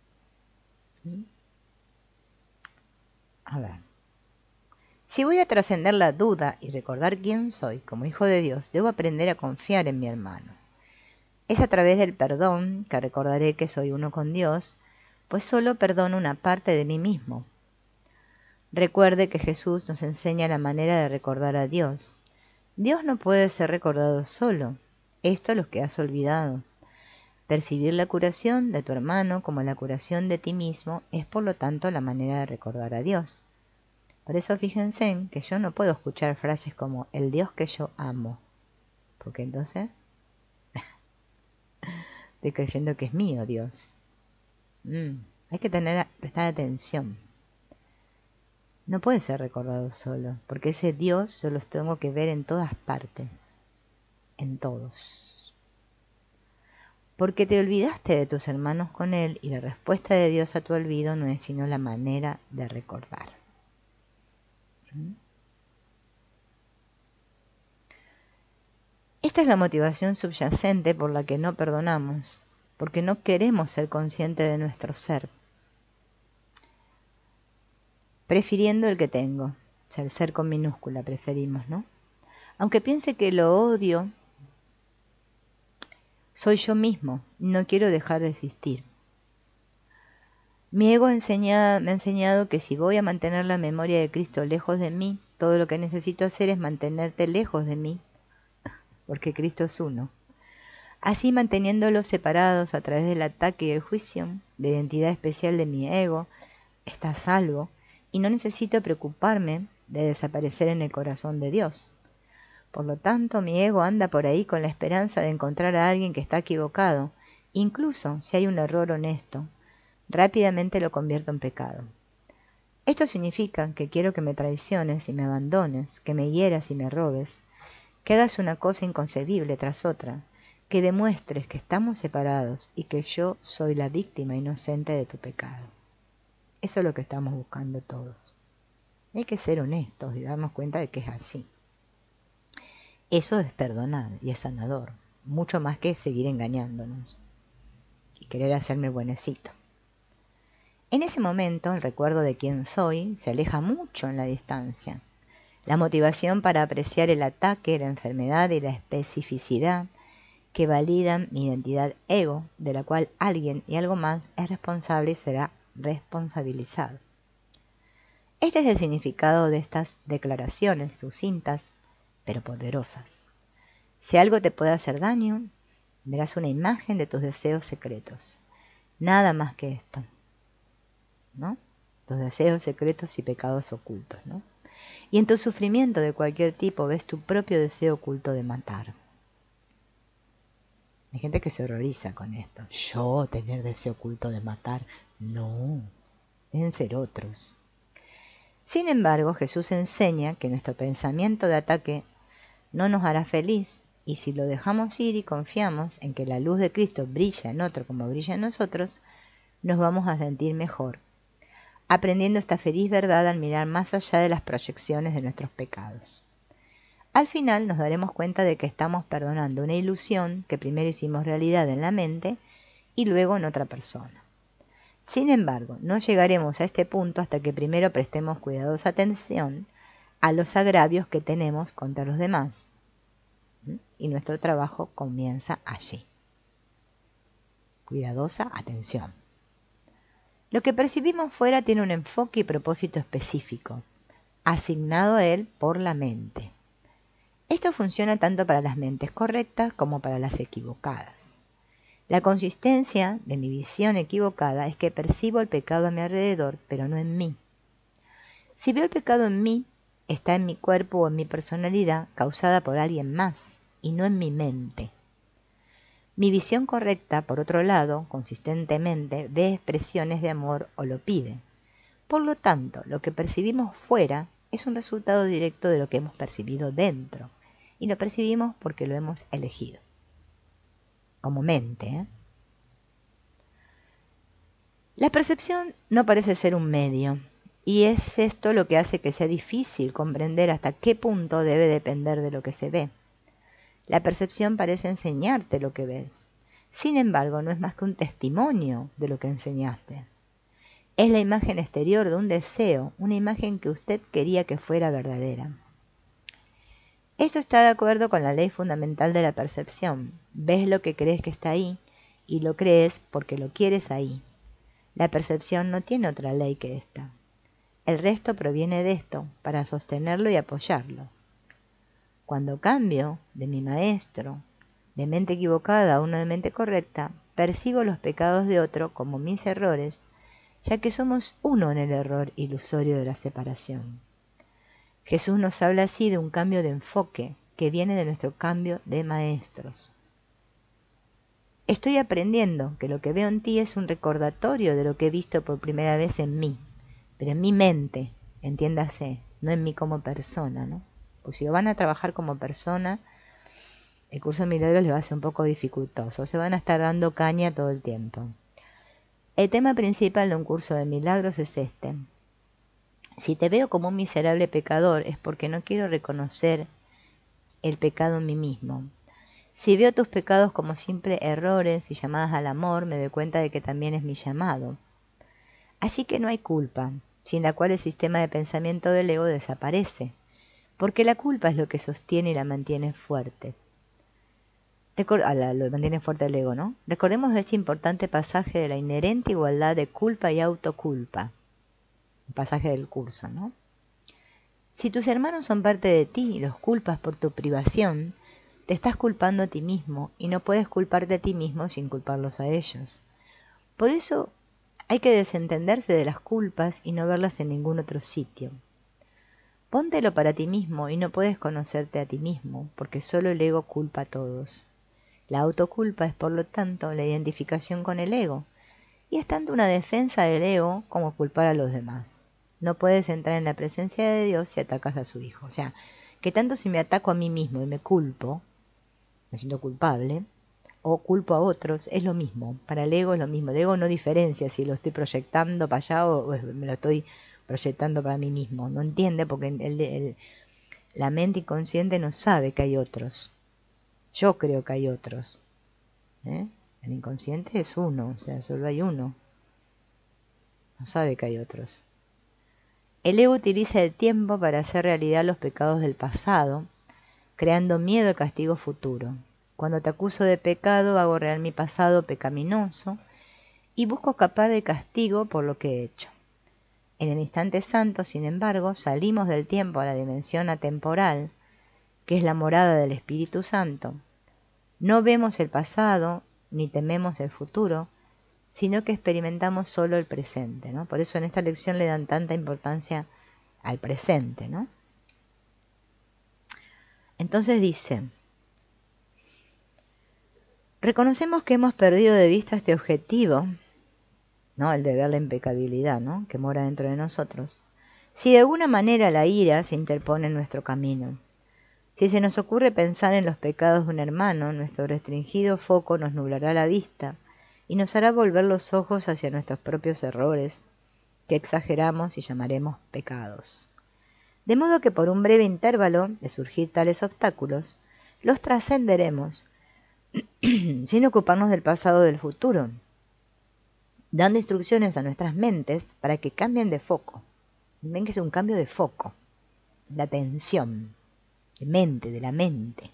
A ver. Si voy a trascender la duda y recordar quién soy como hijo de Dios, debo aprender a confiar en mi hermano. Es a través del perdón que recordaré que soy uno con Dios, pues solo perdono una parte de mí mismo. Recuerde que Jesús nos enseña la manera de recordar a Dios. Dios no puede ser recordado solo. Esto es lo que has olvidado. Percibir la curación de tu hermano como la curación de ti mismo es por lo tanto la manera de recordar a Dios. Por eso fíjense que yo no puedo escuchar frases como el Dios que yo amo, porque entonces estoy creyendo que es mío Dios. Mm, hay que tener, prestar atención. No puede ser recordado solo, porque ese Dios yo los tengo que ver en todas partes, en todos. Porque te olvidaste de tus hermanos con Él y la respuesta de Dios a tu olvido no es sino la manera de recordar. Esta es la motivación subyacente por la que no perdonamos, porque no queremos ser conscientes de nuestro ser, prefiriendo el que tengo, o sea, el ser con minúscula preferimos, ¿no? Aunque piense que lo odio, soy yo mismo, no quiero dejar de existir. Mi ego enseña, me ha enseñado que si voy a mantener la memoria de Cristo lejos de mí, todo lo que necesito hacer es mantenerte lejos de mí, porque Cristo es uno. Así, manteniéndolos separados a través del ataque y el juicio, la identidad especial de mi ego está a salvo y no necesito preocuparme de desaparecer en el corazón de Dios. Por lo tanto, mi ego anda por ahí con la esperanza de encontrar a alguien que está equivocado, incluso si hay un error honesto. Rápidamente lo convierto en pecado. Esto significa que quiero que me traiciones y me abandones, que me hieras y me robes, que hagas una cosa inconcebible tras otra, que demuestres que estamos separados y que yo soy la víctima inocente de tu pecado. Eso es lo que estamos buscando todos. Hay que ser honestos y darnos cuenta de que es así. Eso es perdonar y es sanador, mucho más que seguir engañándonos y querer hacerme buenecito. En ese momento, el recuerdo de quién soy se aleja mucho en la distancia. La motivación para apreciar el ataque, la enfermedad y la especificidad que validan mi identidad ego, de la cual alguien y algo más es responsable y será responsabilizado. Este es el significado de estas declaraciones sucintas, pero poderosas. Si algo te puede hacer daño, verás una imagen de tus deseos secretos. Nada más que esto, ¿no? Tus deseos secretos y pecados ocultos, ¿no? Y en tu sufrimiento de cualquier tipo ves tu propio deseo oculto de matar. Hay gente que se horroriza con esto. Yo tener deseo oculto de matar. No, deben ser otros. Sin embargo, Jesús enseña que nuestro pensamiento de ataque no nos hará feliz, y si lo dejamos ir y confiamos en que la luz de Cristo brilla en otro como brilla en nosotros, nos vamos a sentir mejor, aprendiendo esta feliz verdad al mirar más allá de las proyecciones de nuestros pecados. Al final nos daremos cuenta de que estamos perdonando una ilusión que primero hicimos realidad en la mente y luego en otra persona. Sin embargo, no llegaremos a este punto hasta que primero prestemos cuidadosa atención a los agravios que tenemos contra los demás. Y nuestro trabajo comienza allí. Cuidadosa atención. Lo que percibimos fuera tiene un enfoque y propósito específico, asignado a él por la mente. Esto funciona tanto para las mentes correctas como para las equivocadas. La consistencia de mi visión equivocada es que percibo el pecado a mi alrededor, pero no en mí. Si veo el pecado en mí, está en mi cuerpo o en mi personalidad causada por alguien más, y no en mi mente. Mi visión correcta, por otro lado, consistentemente, ve expresiones de amor o lo pide. Por lo tanto, lo que percibimos fuera es un resultado directo de lo que hemos percibido dentro. Y lo percibimos porque lo hemos elegido. Como mente, ¿eh? La percepción no parece ser un medio, y es esto lo que hace que sea difícil comprender hasta qué punto debe depender de lo que se ve. La percepción parece enseñarte lo que ves. Sin embargo, no es más que un testimonio de lo que enseñaste. Es la imagen exterior de un deseo, una imagen que usted quería que fuera verdadera. Esto está de acuerdo con la ley fundamental de la percepción. Ves lo que crees que está ahí y lo crees porque lo quieres ahí. La percepción no tiene otra ley que esta. El resto proviene de esto para sostenerlo y apoyarlo. Cuando cambio de mi maestro, de mente equivocada a uno de mente correcta, percibo los pecados de otro como mis errores, ya que somos uno en el error ilusorio de la separación. Jesús nos habla así de un cambio de enfoque que viene de nuestro cambio de maestros. Estoy aprendiendo que lo que veo en ti es un recordatorio de lo que he visto por primera vez en mí, pero en mi mente, entiéndase, no en mí como persona, ¿no? Pues si lo van a trabajar como persona, el curso de milagros les va a ser un poco dificultoso, se van a estar dando caña todo el tiempo. El tema principal de un curso de milagros es este. Si te veo como un miserable pecador es porque no quiero reconocer el pecado en mí mismo. Si veo tus pecados como simples errores y llamadas al amor, me doy cuenta de que también es mi llamado. Así que no hay culpa, sin la cual el sistema de pensamiento del ego desaparece, porque la culpa es lo que sostiene y la mantiene fuerte. Recor a la, lo mantiene fuerte el ego, ¿no? Recordemos este importante pasaje de la inherente igualdad de culpa y autoculpa. El pasaje del curso, ¿no? Si tus hermanos son parte de ti y los culpas por tu privación, te estás culpando a ti mismo y no puedes culparte a ti mismo sin culparlos a ellos. Por eso hay que desentenderse de las culpas y no verlas en ningún otro sitio. Póntelo para ti mismo y no puedes conocerte a ti mismo, porque solo el ego culpa a todos. La autoculpa es, por lo tanto, la identificación con el ego, y es tanto una defensa del ego como culpar a los demás. No puedes entrar en la presencia de Dios si atacas a su Hijo. O sea, que tanto si me ataco a mí mismo y me culpo, me siento culpable, o culpo a otros, es lo mismo. Para el ego es lo mismo. El ego no diferencia si lo estoy proyectando para allá o me lo estoy proyectando para mí mismo. No entiende porque el, el, la mente inconsciente no sabe que hay otros. Yo creo que hay otros. ¿eh? El inconsciente es uno, o sea, solo hay uno. No sabe que hay otros. El ego utiliza el tiempo para hacer realidad los pecados del pasado, creando miedo al castigo futuro. Cuando te acuso de pecado, hago real mi pasado pecaminoso y busco escapar del castigo por lo que he hecho. En el instante santo, sin embargo, salimos del tiempo a la dimensión atemporal, que es la morada del Espíritu Santo. No vemos el pasado ni tememos el futuro, sino que experimentamos solo el presente, ¿no? Por eso en esta lección le dan tanta importancia al presente, ¿no? Entonces dice, reconocemos que hemos perdido de vista este objetivo, ¿no? El de ver la impecabilidad, ¿no? Que mora dentro de nosotros. Si de alguna manera la ira se interpone en nuestro camino, si se nos ocurre pensar en los pecados de un hermano, nuestro restringido foco nos nublará la vista y nos hará volver los ojos hacia nuestros propios errores, que exageramos y llamaremos pecados. De modo que por un breve intervalo de surgir tales obstáculos, los trascenderemos sin ocuparnos del pasado o del futuro, dando instrucciones a nuestras mentes para que cambien de foco. Ven que es un cambio de foco, de atención, de mente, de la mente.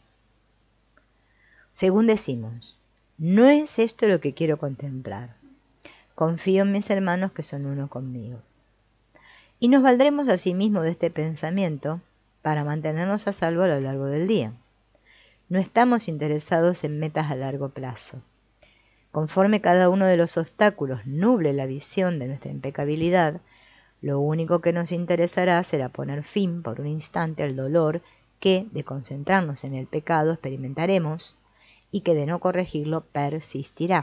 Según decimos, no es esto lo que quiero contemplar. Confío en mis hermanos que son uno conmigo. Y nos valdremos asimismo de este pensamiento para mantenernos a salvo a lo largo del día. No estamos interesados en metas a largo plazo. Conforme cada uno de los obstáculos nuble la visión de nuestra impecabilidad, lo único que nos interesará será poner fin por un instante al dolor que, de concentrarnos en el pecado, experimentaremos y que de no corregirlo persistirá.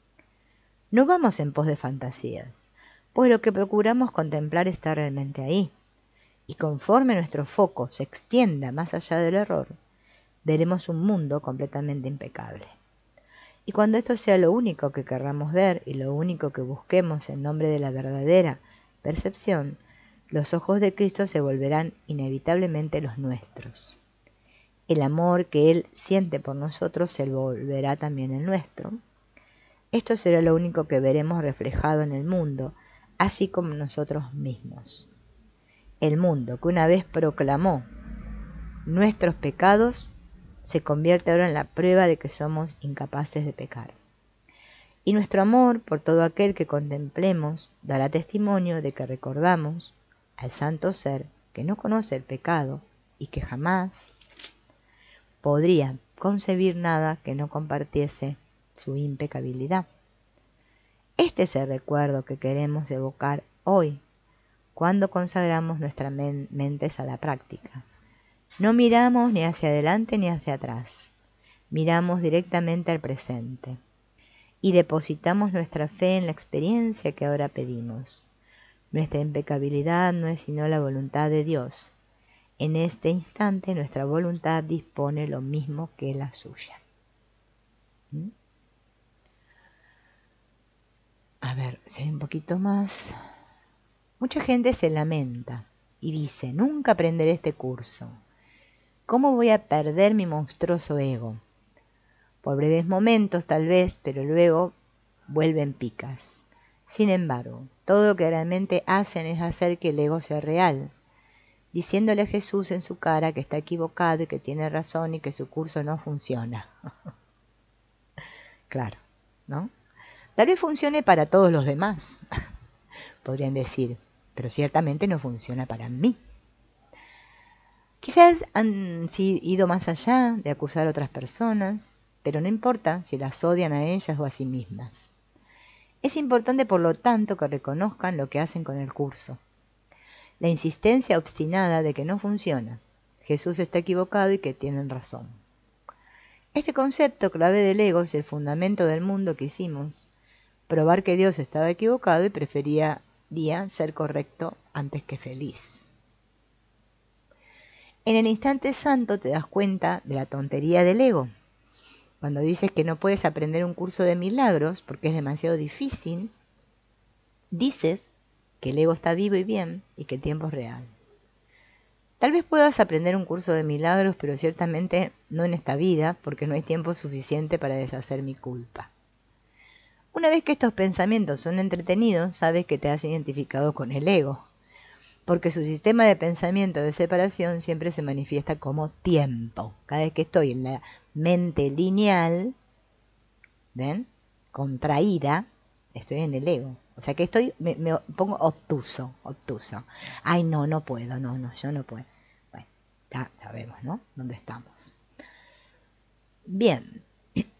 No vamos en pos de fantasías, pues lo que procuramos contemplar está realmente ahí, y conforme nuestro foco se extienda más allá del error, veremos un mundo completamente impecable. Y cuando esto sea lo único que querramos ver y lo único que busquemos en nombre de la verdadera percepción, los ojos de Cristo se volverán inevitablemente los nuestros. El amor que Él siente por nosotros se volverá también el nuestro. Esto será lo único que veremos reflejado en el mundo, así como nosotros mismos. El mundo que una vez proclamó nuestros pecados se convierte ahora en la prueba de que somos incapaces de pecar. Y nuestro amor por todo aquel que contemplemos dará testimonio de que recordamos al santo ser que no conoce el pecado y que jamás podría concebir nada que no compartiese su impecabilidad. Este es el recuerdo que queremos evocar hoy, cuando consagramos nuestras men- mentes a la práctica. No miramos ni hacia adelante ni hacia atrás, miramos directamente al presente y depositamos nuestra fe en la experiencia que ahora pedimos. Nuestra impecabilidad no es sino la voluntad de Dios. En este instante nuestra voluntad dispone lo mismo que la suya. ¿Mm? A ver, si hay un poquito más. Mucha gente se lamenta y dice, nunca aprenderé este curso. ¿Cómo voy a perder mi monstruoso ego? Por breves momentos tal vez, pero luego vuelven picas. Sin embargo, todo lo que realmente hacen es hacer que el ego sea real, diciéndole a Jesús en su cara que está equivocado y que tiene razón y que su curso no funciona. claro, ¿no? Tal vez funcione para todos los demás, podrían decir, pero ciertamente no funciona para mí. Quizás han ido más allá de acusar a otras personas, pero no importa si las odian a ellas o a sí mismas. Es importante, por lo tanto, que reconozcan lo que hacen con el curso. La insistencia obstinada de que no funciona, Jesús está equivocado y que tienen razón. Este concepto clave del ego es el fundamento del mundo que hicimos, probar que Dios estaba equivocado y prefería ser correcto antes que feliz. En el instante santo te das cuenta de la tontería del ego. Cuando dices que no puedes aprender un curso de milagros porque es demasiado difícil, dices que el ego está vivo y bien y que el tiempo es real. Tal vez puedas aprender un curso de milagros, pero ciertamente no en esta vida, porque no hay tiempo suficiente para deshacer mi culpa. Una vez que estos pensamientos son entretenidos, sabes que te has identificado con el ego, porque su sistema de pensamiento de separación siempre se manifiesta como tiempo. Cada vez que estoy en la mente lineal, ¿ven?, contraída, estoy en el ego. O sea que estoy, me, me pongo obtuso, obtuso. Ay, no, no puedo, no, no, yo no puedo. Bueno, ya sabemos, ¿no?, dónde estamos. Bien.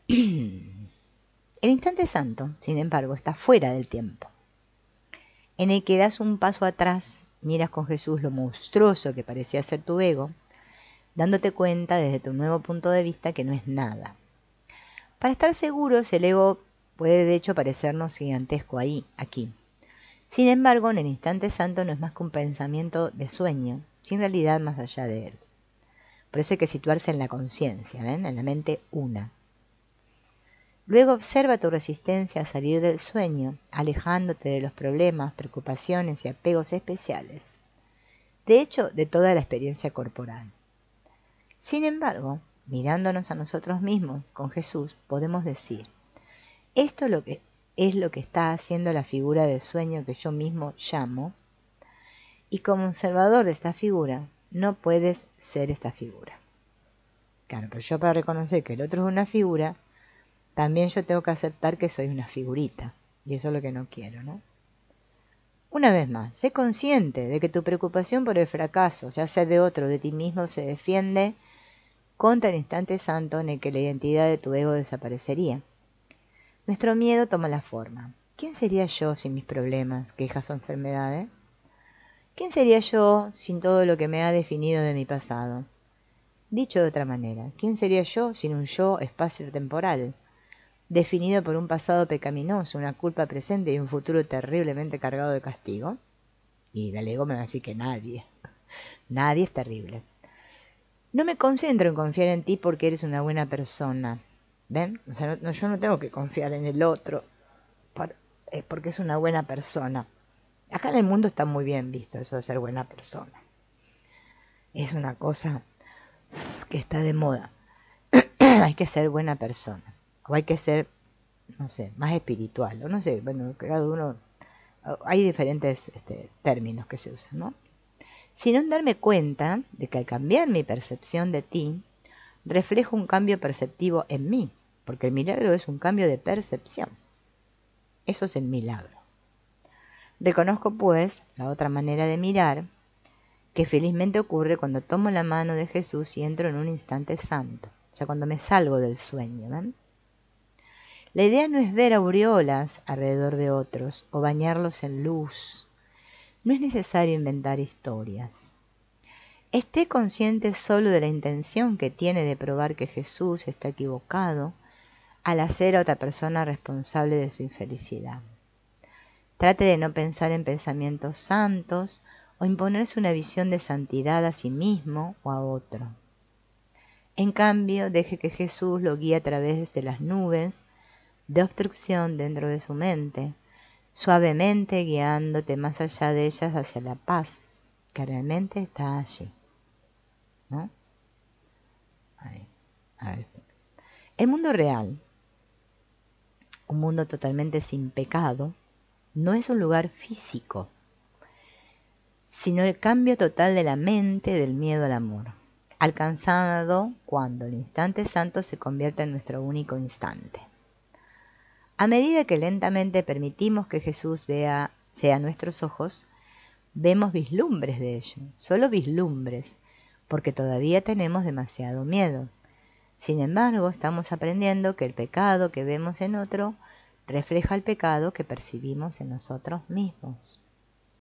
El instante santo, sin embargo, está fuera del tiempo, en el que das un paso atrás, miras con Jesús lo monstruoso que parecía ser tu ego, dándote cuenta desde tu nuevo punto de vista que no es nada. Para estar seguros, el ego puede de hecho parecernos gigantesco ahí, aquí. Sin embargo, en el instante santo no es más que un pensamiento de sueño, sin realidad más allá de él. Por eso hay que situarse en la conciencia, ¿ven?, en la mente una. Luego observa tu resistencia a salir del sueño, alejándote de los problemas, preocupaciones y apegos especiales. De hecho, de toda la experiencia corporal. Sin embargo, mirándonos a nosotros mismos con Jesús, podemos decir, esto es lo que, es lo que está haciendo la figura del sueño que yo mismo llamo, y como observador de esta figura, no puedes ser esta figura. Claro, pero yo para reconocer que el otro es una figura, también yo tengo que aceptar que soy una figurita, y eso es lo que no quiero, ¿no? Una vez más, sé consciente de que tu preocupación por el fracaso, ya sea de otro o de ti mismo, se defiende contra el instante santo en el que la identidad de tu ego desaparecería. Nuestro miedo toma la forma. ¿Quién sería yo sin mis problemas, quejas o enfermedades? ¿Quién sería yo sin todo lo que me ha definido de mi pasado? Dicho de otra manera, ¿quién sería yo sin un yo espacio-temporal, definido por un pasado pecaminoso, una culpa presente y un futuro terriblemente cargado de castigo? Y el ego me va a decir que nadie. Nadie es terrible. No me concentro en confiar en ti porque eres una buena persona. ¿Ven? O sea, no, yo no tengo que confiar en el otro por, eh, porque es una buena persona. Acá en el mundo está muy bien visto eso de ser buena persona. Es una cosa que está de moda. Hay que ser buena persona. O hay que ser, no sé, más espiritual. O no sé, bueno, cada uno... Hay diferentes este, términos que se usan, ¿no? Sino en darme cuenta de que al cambiar mi percepción de ti, reflejo un cambio perceptivo en mí, porque el milagro es un cambio de percepción. Eso es el milagro. Reconozco, pues, la otra manera de mirar, que felizmente ocurre cuando tomo la mano de Jesús y entro en un instante santo, o sea, cuando me salgo del sueño, ¿ven? La idea no es ver aureolas alrededor de otros o bañarlos en luz. No es necesario inventar historias. Esté consciente solo de la intención que tiene de probar que Jesús está equivocado al hacer a otra persona responsable de su infelicidad. Trate de no pensar en pensamientos santos o imponerse una visión de santidad a sí mismo o a otro. En cambio, deje que Jesús lo guíe a través de las nubes de obstrucción dentro de su mente, suavemente guiándote más allá de ellas hacia la paz que realmente está allí, ¿no? Ahí. A ver. El mundo real, un mundo totalmente sin pecado, no es un lugar físico, sino el cambio total de la mente del miedo al amor, alcanzado cuando el instante santo se convierte en nuestro único instante. A medida que lentamente permitimos que Jesús vea, sea nuestros ojos, vemos vislumbres de ello, solo vislumbres, porque todavía tenemos demasiado miedo. Sin embargo, estamos aprendiendo que el pecado que vemos en otro refleja el pecado que percibimos en nosotros mismos.